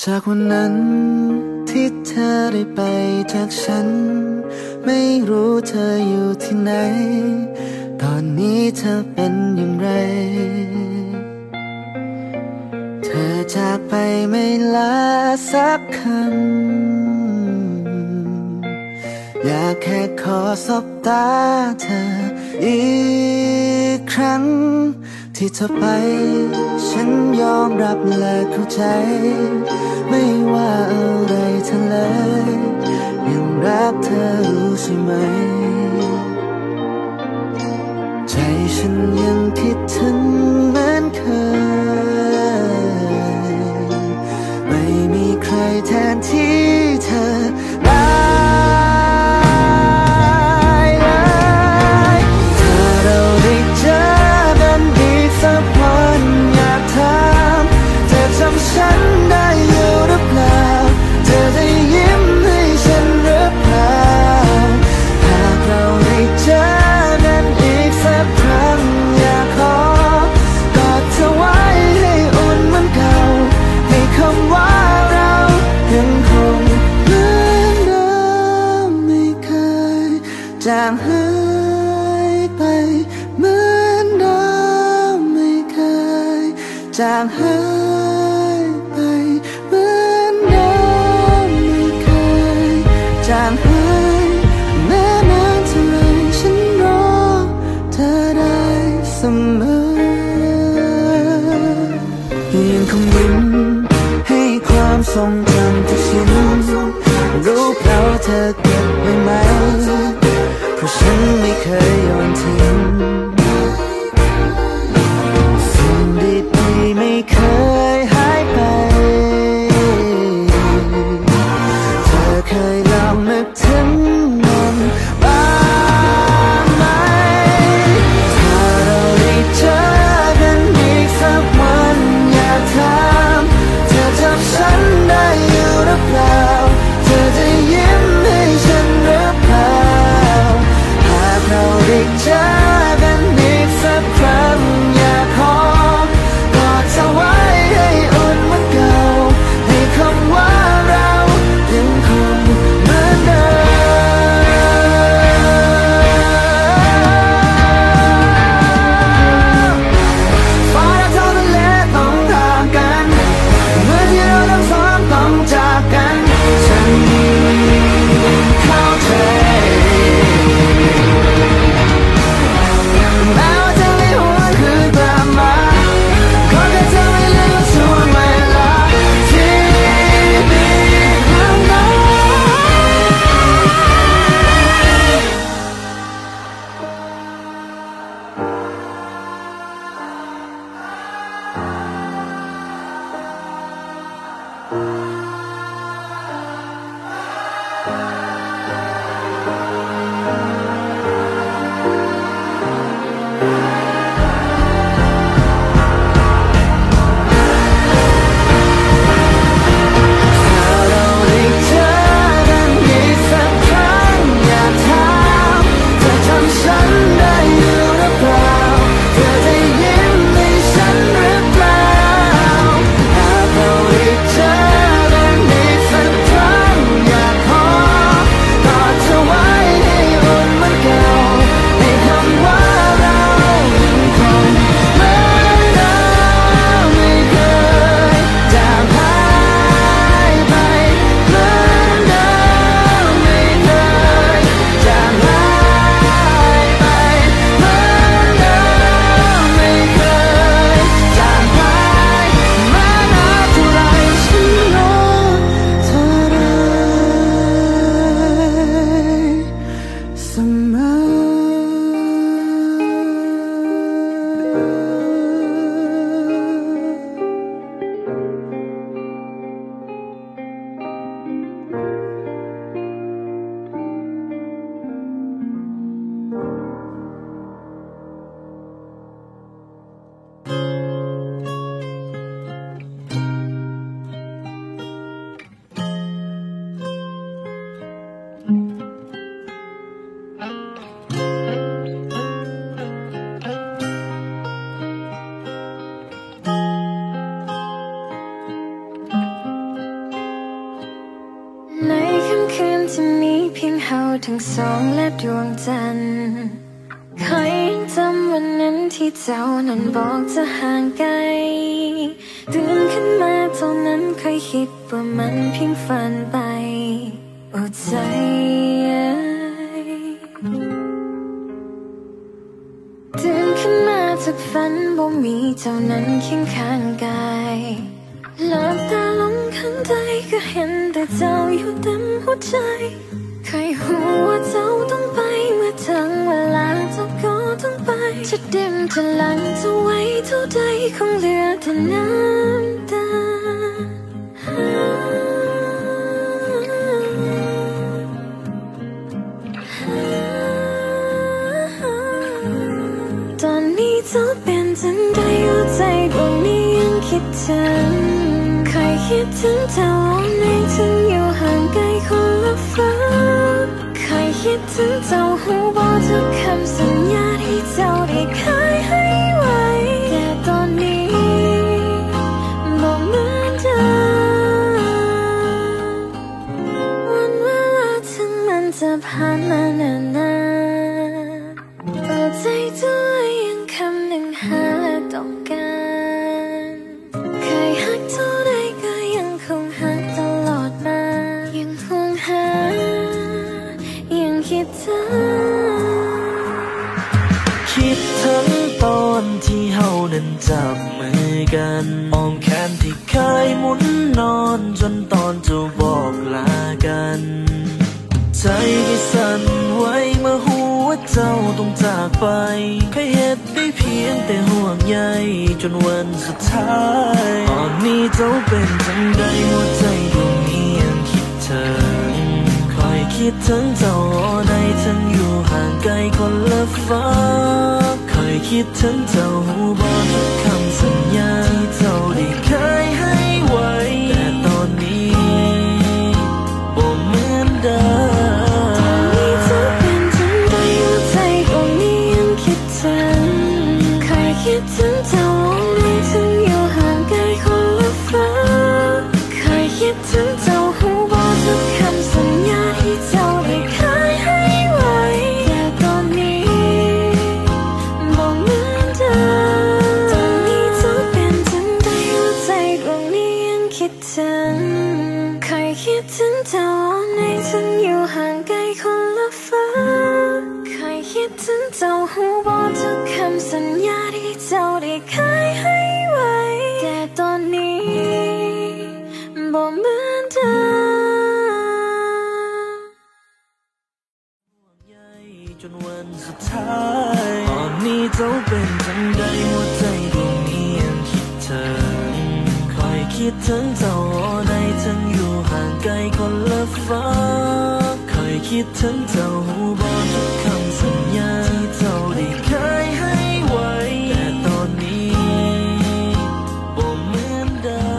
จากวันนั้นที่เธอได้ไปจากฉันไม่รู้เธออยู่ที่ไหนตอนนี้เธอเป็นอย่างไรเธอจากไปไม่ลาสักคำอยากแค่ขอสบตาเธออีกครั้งที่เธอไปฉันยอมรับและเข้าใจไม่ว่าอะไรเธอเลยยังรักเธอรู้ใช่ไหมใจฉันยังคิดถึงเหมือนเคยไม่มีใครแทนที่เธอได้เลยถ้าเราได้เจอกันอีกสักวันอยากถามเธอจำฉันได้อยู่หรือเปล่าเธอจะยิ้มให้ฉันหรือเปล่าหากเราได้เจอกันอีกสักครั้งอยากขอกอดเธอไว้ให้อุ่นเหมือนเก่าให้คำว่าเรายังคงเหมือนเดิมไม่เคยจางหายไปเหมือนเดิมไม่เคยจางหายไปเหมือนเดิมไม่เคยจางหายแม้นานเท่าไรฉันรอเธอได้เสมอยังคงยิ้มให้ความทรงจำทุกชิ้นรูปเราเธอเก็บไว้ไหมเพราะฉันไม่เคยโยนทิ้งสิ่งดีๆไม่เคยหายไปเธอเคยลองนึกถึงมันบ้างไหมถ้าเราได้เจอกันอีกสักวันอยากถามเธอจำฉันได้อยู่หรือเปล่าเธอจะยิ้มให้ฉันหรือเปล่าหากเราได้เจอกันอีกสักครั้งอยากขอกอดเธอไว้ให้อุ่นเหมือนเก่าให้คำว่าเรายังคงเหมือนเดิมฟ้าและท้องทะเลต้องห่างกันเมื่อที่เราทั้งสองต้องจากกันฉันเข้าใจแม้ว่าจะไม่หวนคืนกลับมาขอแค่เธอไม่ลืมช่วงเวลาที่มีข้างในเจะมีเพียงเฮาทั้งสองและดวงจันทร์เคยยังจำวันนั้นที่เจ้านั้นบอกจะห่างไกลตื่นขึ้นมาเท่านั้นเคยคิดว่ามันเพียงฝันไปโอ้ใจตื่นขึ้นมาจากฝันบ่มีเจ้านั้นเคียงข้างกายหลับตาลงข้างใจก็เห็นแต่เจ้าอยู่เต็มหัวใจเคยหูว่าเจ้าต้องไปเมื่อถึงเวลาเจ้าก็ต้องไปจะเดิมจะหลังจะไว้เท่าใดคงเหลือแต่น้ำตาตอนนี้เจ้าเป็นจังใดหัวใจดวงนี้ยังคิดถึงเคยคิดถึงเจ้าในถึงอยู่ห่างไกลคนละฟ้าเคยคิดถึงเจ้าหูบอกทุกคำสัญญาที่เจ้าได้เคยให้ไว้แต่ตอนนี้บอกเหมือนเดิมวันเวลาถึงมันจะผ่านมานานนานเปิดใจตัวยังคำหนึ่งหาและต้องการเคยหักเท่าใดก็ยังคงหักตลอดมายังห่วงหายังคิดถึงคิดถึงตอนที่เฮานั้นจับมือกันอ้อมแขนที่เคยหมุนนอนจนตอนจะบอกลากันใจก็สั่นไหวเมื่อหูว่าเจ้าต้องจากไปแค่เหตุได้เพียงแต่ห่วงใยจนวันสุดท้ายตอนนี้เจ้าเป็นจังใดหัวใจดวงนี้ยังคิดถึงคอยคิดถึงเจ้าในทั้งอยู่ห่างไกลคนละฟ้าคอยคิดถึงเจ้าหูบอกทุกคำสัญญาที่เจ้าได้เคยให้ไว้แต่ตอนนี้บ่เหมือนเดิมคิดถึงเจ้าในถึงอยู่ห่างไกลคนละฟ้าเคยคิดถึงเจ้าหูบอกทุกคำสัญญาที่เจ้าได้เคยให้ไว้แต่ตอนนี้บอกเหมือนเดิมตอนนี้เจ้าเป็นจังใดหัวใจดวงนี้ยังคิดถึงเคยคิดถึงเจ้าในถึงอยู่ห่างไกลคนละฟ้าเคยคิดถึงเจ้าหูบอกทุกคำสัญญาที่เจ้าได้เคยให้ไว้แต่ตอนนี้บ่เหมือนเดิมจนวันสุดท้ายตอนนี้เจ้าเป็นจังใดหัวใจดวงนี้ยังคิดถึงคอยคิดถึงเจ้าในทั้งอยู่ห่างไกลคนละฟ้าคอยคิดถึงเจ้าหูบอกทุกคำสัญญาที่เจ้าได้เคยให้ไว้แต่ตอนนี้บ่เหมือนเดิ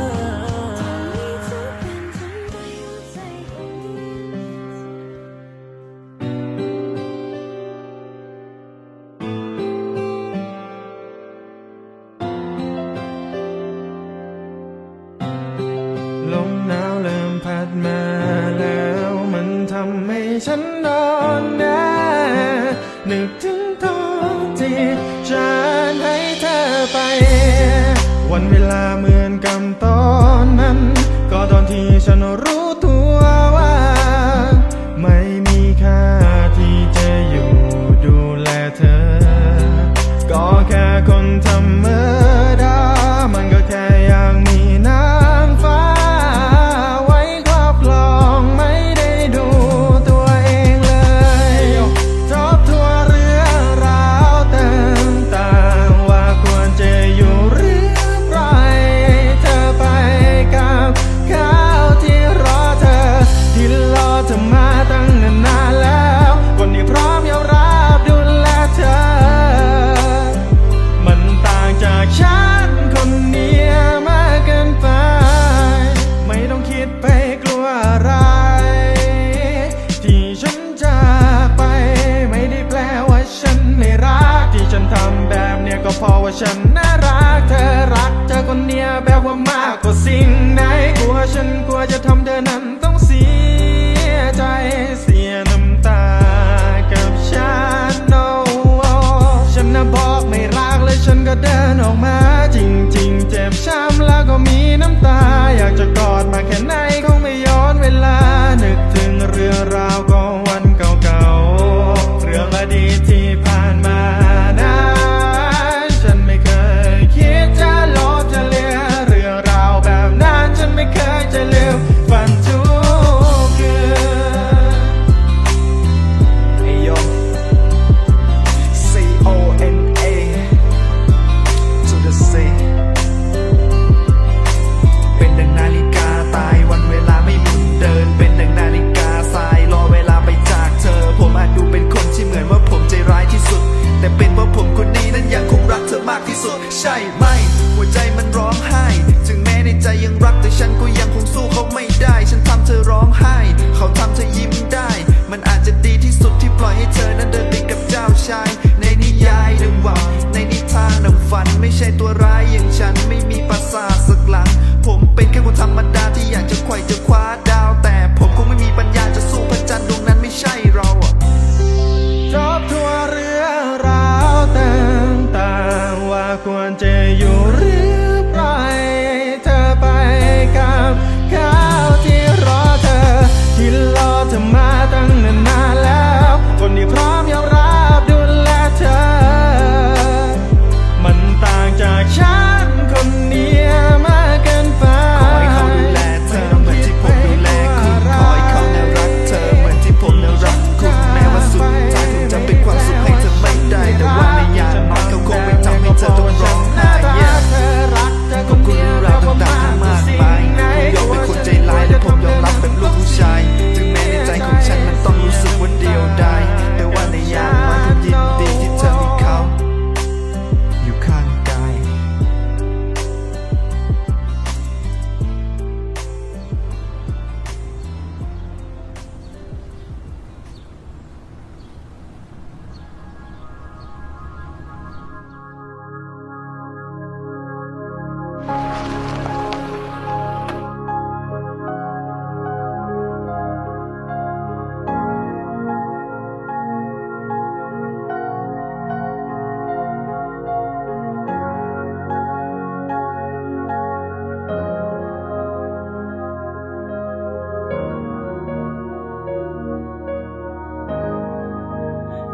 มลมหนาวเริ่มพัดมาแล้วมันทำให้ฉันนอนแน่นึกถึงตอนที่ฉันให้เธอไปวันเวลาเหมือนกับตอนนั้นก็ตอนที่ฉันรู้ตัวว่าไม่มีค่าที่จะอยู่ดูแลเธอก็แค่คนธรรมดามันก็แค่อยากมีนางฟ้าไว้ครอบครองไม่ได้ดูตัวเองเลยทบทวนเรื่องราวต่างๆว่าควรจะอยู่หรือปล่อยเธอไปกับเขาที่รอเธอที่รอเธอมาตั้งนานแล้วคนที่พร้อมยอมรับดูแลเธอมันต่างจากฉันคนเดียวมากเกินไปไม่ต้องคิดไปกลัวอะไรที่ฉันจากไปไม่ได้แปลว่าฉันไม่รักที่ฉันทำแบบเนี้ยก็เพราะว่าฉันน่ารักเธอรักเธอคนเดียวแบบว่ามากกว่าสิ่งไหนกลัวฉันกลัวจะทำเธอนั้นต้องเสียใจ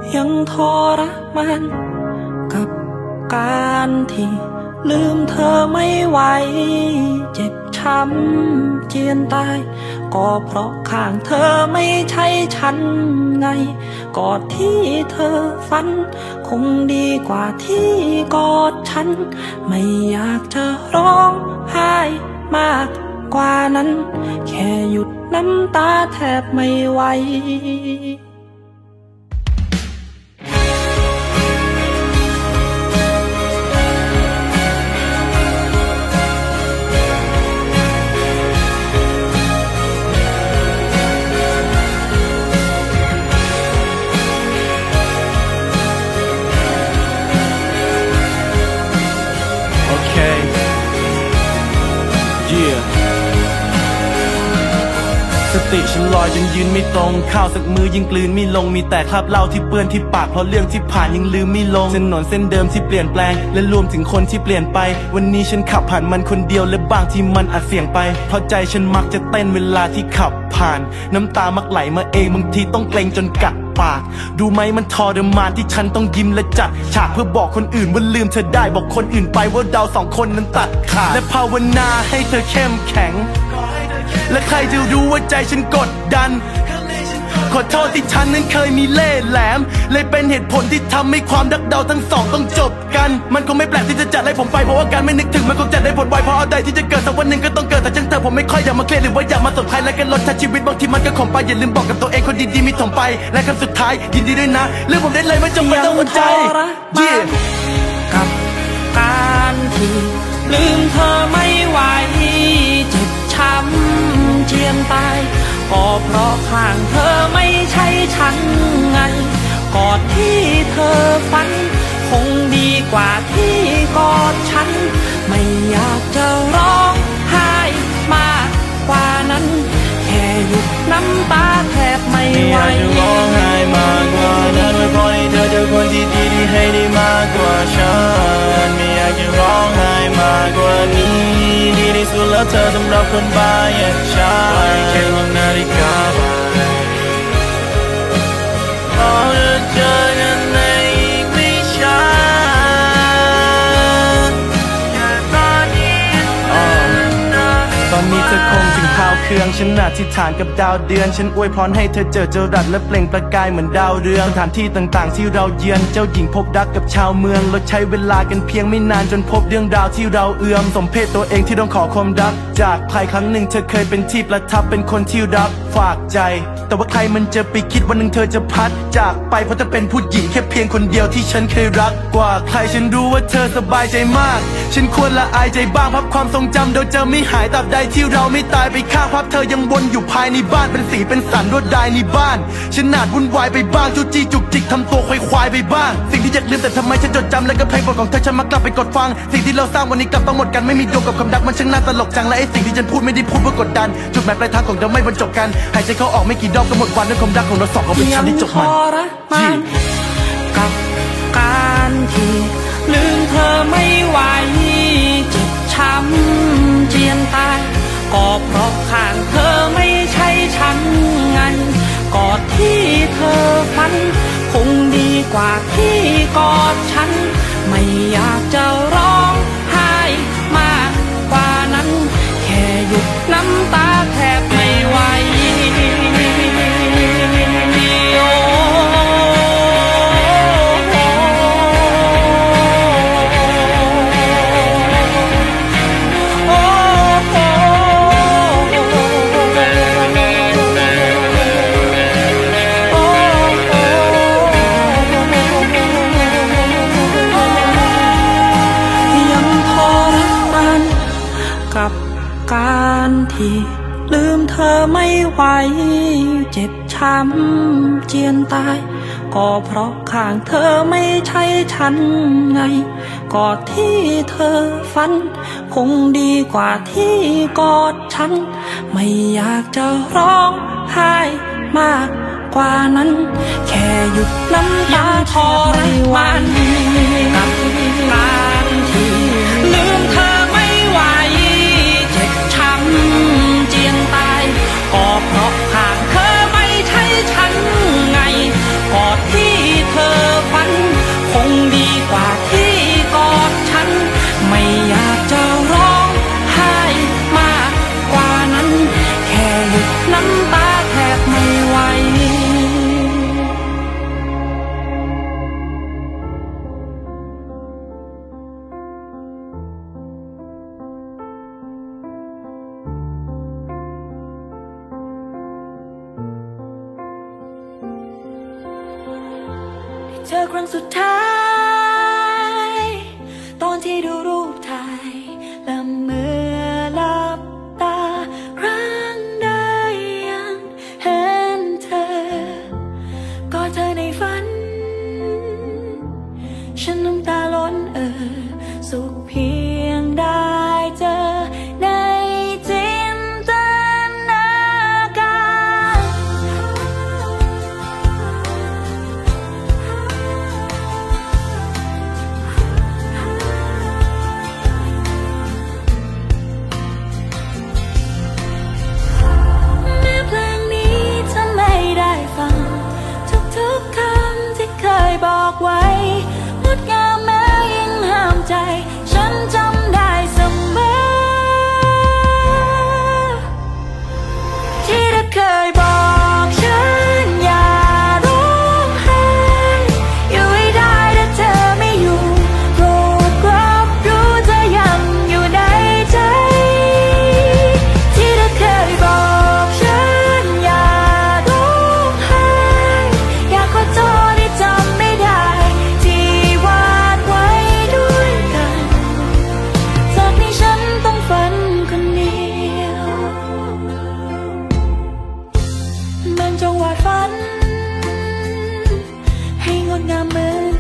ยังทรมานกับการที่ลืมเธอไม่ไหวเจ็บช้ำเจียนตายก็เพราะข้างเธอไม่ใช่ฉันไงกอดที่เธอฝันคงดีกว่าที่กอดฉันไม่อยากจะร้องไห้มากกว่านั้นแค่หยุดน้ำตาแทบไม่ไหวสติฉันลอยจนยืนไม่ตรงข้าวสักมือยิ่งกลืนไม่ลงมีแต่คราบเหล้าที่เปื้อนที่ปากเพราะเรื่องที่ผ่านยังลืมไม่ลงถนนเส้นเดิมที่เปลี่ยนแปลงและรวมถึงคนที่เปลี่ยนไปวันนี้ฉันขับผ่านมันคนเดียวและบางที่มันอาจเสี่ยงไปเพราะใจฉันมักจะเต้นเวลาที่ขับผ่านน้ำตามักไหลมาเองบางทีต้องเกรงจนกัดปากดูไหมมันทรมานที่ฉันต้องยิ้มและจัดฉากเพื่อบอกคนอื่นว่าลืมเธอได้บอกคนอื่นไปว่าเราสองคนนั้นตัดขาดและภาวนาให้เธอเข้มแข็งและใครจะรู้ว่าใจฉันกดดันขอโทษที่ฉันนั้นเคยมีเล่ห์แหลมเลยเป็นเหตุผลที่ทำให้ความรักเราทั้งสองต้องจบกันมันคงไม่แปลกที่จะจัดให้ผมไปเพราะว่าการไม่นึกถึงมันคงจัดได้ผลไวเพราะเอาใดที่จะเกิดสักวันหนึ่งก็ต้องเกิดแต่ฉันเธอผมไม่ค่อยอยากมาเคลียร์หรือว่าอยากมาสนใจและกันลดทัชีวิตบางทีมันก็ขมไปอย่าลืมบอกกับตัวเองคนดีๆมีถมไปและคำสุดท้ายยินดีด้วยนะเรื่องผมได้เลยไม่จำเป็นต้องหัวใจกับการที่ลืมเธอไม่ไหวเจ็บช้ำเจียนตายก็เพราะข้างเธอไม่ใช่ฉันไงกอดที่เธอฝันคงดีกว่าที่กอดฉันไม่อยากจะร้องไห้มากกว่านั้นแค่หยุดน้ำตาแทบไม่ไหวไม่อยากจะร้องไห้มากกว่านั้นไว้พอให้เธอเจอคนที่ดีที่ให้ได้มากกว่าฉันไม่อยากจะร้องไห้มากกว่านี้ดีที่สุดแล้วเธอสำหรับคนบ้าอย่างฉันแค่ลองนาฬิกาไปเราจะเจอกันในอีกไม่ช้าแค่ตอนนี้ตอนนี้เธอคงถึงข่าวเครื่องฉันอธิษฐานกับดาวเดือนฉันอวยพรให้เธอเจอเจรัสและเปล่งประกายเหมือนดาวเรืองสถานที่ต่างๆที่เราเยือนเจ้าหญิงพบรักกับชาวเมืองเราใช้เวลากันเพียงไม่นานจนพบเรื่องราวที่เราเอื้อมสมเพศตัวเองที่ต้องขอความรักจากใครครั้งหนึ่งเธอเคยเป็นที่ประทับเป็นคนที่รักฝากใจแต่ว่าใครมันจะไปคิดวันหนึ่งเธอจะพัดจากไปเพราะเธอเป็นผู้หญิงแค่เพียงคนเดียวที่ฉันเคยรักกว่าใครฉันรู้ว่าเธอสบายใจมากฉันควรละอายใจบ้างพับความทรงจำโดยจะไม่หายตราบใดที่เราไม่ตายไปข้างภาพเธอยังวนอยู่ภายในบ้านเป็นสีเป็นสันรวดลายในบ้านฉันอาจวุ่นวายไปบ้างจู้จี้จุกจิกทำตัวควายควายไปบ้างสิ่งที่อยากลืมแต่ทำไมฉันจดจำและก็เพลงโปรดของเธอฉันมักกลับไปกดฟังสิ่งที่เราสร้างวันนี้กลับต้องหมดกันไม่มีโยงกับคำรักมันช่างน่าตลกจังและไอ้สิ่งที่ฉันพูดไม่ได้พูดเพื่อกดดันจุดหมายปลายทางของเราไม่บรรจบกันหายใจเข้าออกไม่กี่รอบก็หมดวันด้วยความรักของเราสองเอาเป็นฉันที่จบมันกับการที่ลืมเธอไม่ไหวเจ็บช้ำเจียนตายก็เพราะข้างเธอไม่ใช่ฉันไงกอดที่เธอฝันคงดีกว่าที่กอดฉันไม่อยากจะร้องไห้มากกว่านั้นแค่หยุดน้ำตาแทบไม่ไหวการที่ลืมเธอไม่ไหวเจ็บช้ำเจียนตายก็เพราะข้างเธอไม่ใช่ฉันไงกอดที่เธอฝันคงดีกว่าที่กอดฉันไม่อยากจะร้องไห้มากกว่านั้นแค่หยุดน้ำตาทรมานกับการที่ลืมเธอไม่ไหวเจียนตายก็เพราะข้างเธอไม่ใช่ฉันไงกอดที่เธอเธอครั้งสุดท้าย ตอนที่ดูรูปถ่ายและเมื่อหลับตาครั้งใดยังเห็นเธอกอดเธอในฝันฉันน้ำตาล้นเอ่อสุขเพียงได้เจอในจินตนาการแม้เพลงนี้เธอไม่ได้ฟังทุกๆคำที่เคยบอกไว้งดงามแม้ยิ่งห้ามใจฉันจำได้เสมอที่เธอเคยบอกฉันอย่าร้องไห้อยู่ให้ได้ถ้าเธอไม่อยู่โปรดรับรู้เธอยังอยู่ในใจที่เธอเคยบอกฉันอย่าร้องไห้อยากขอโทษที่จำไม่ได้ที่วาดไว้ด้วยกันจากนี้ฉันต้องฝันคนเดียวมันจงวาดฝันให้งดงามเหมือน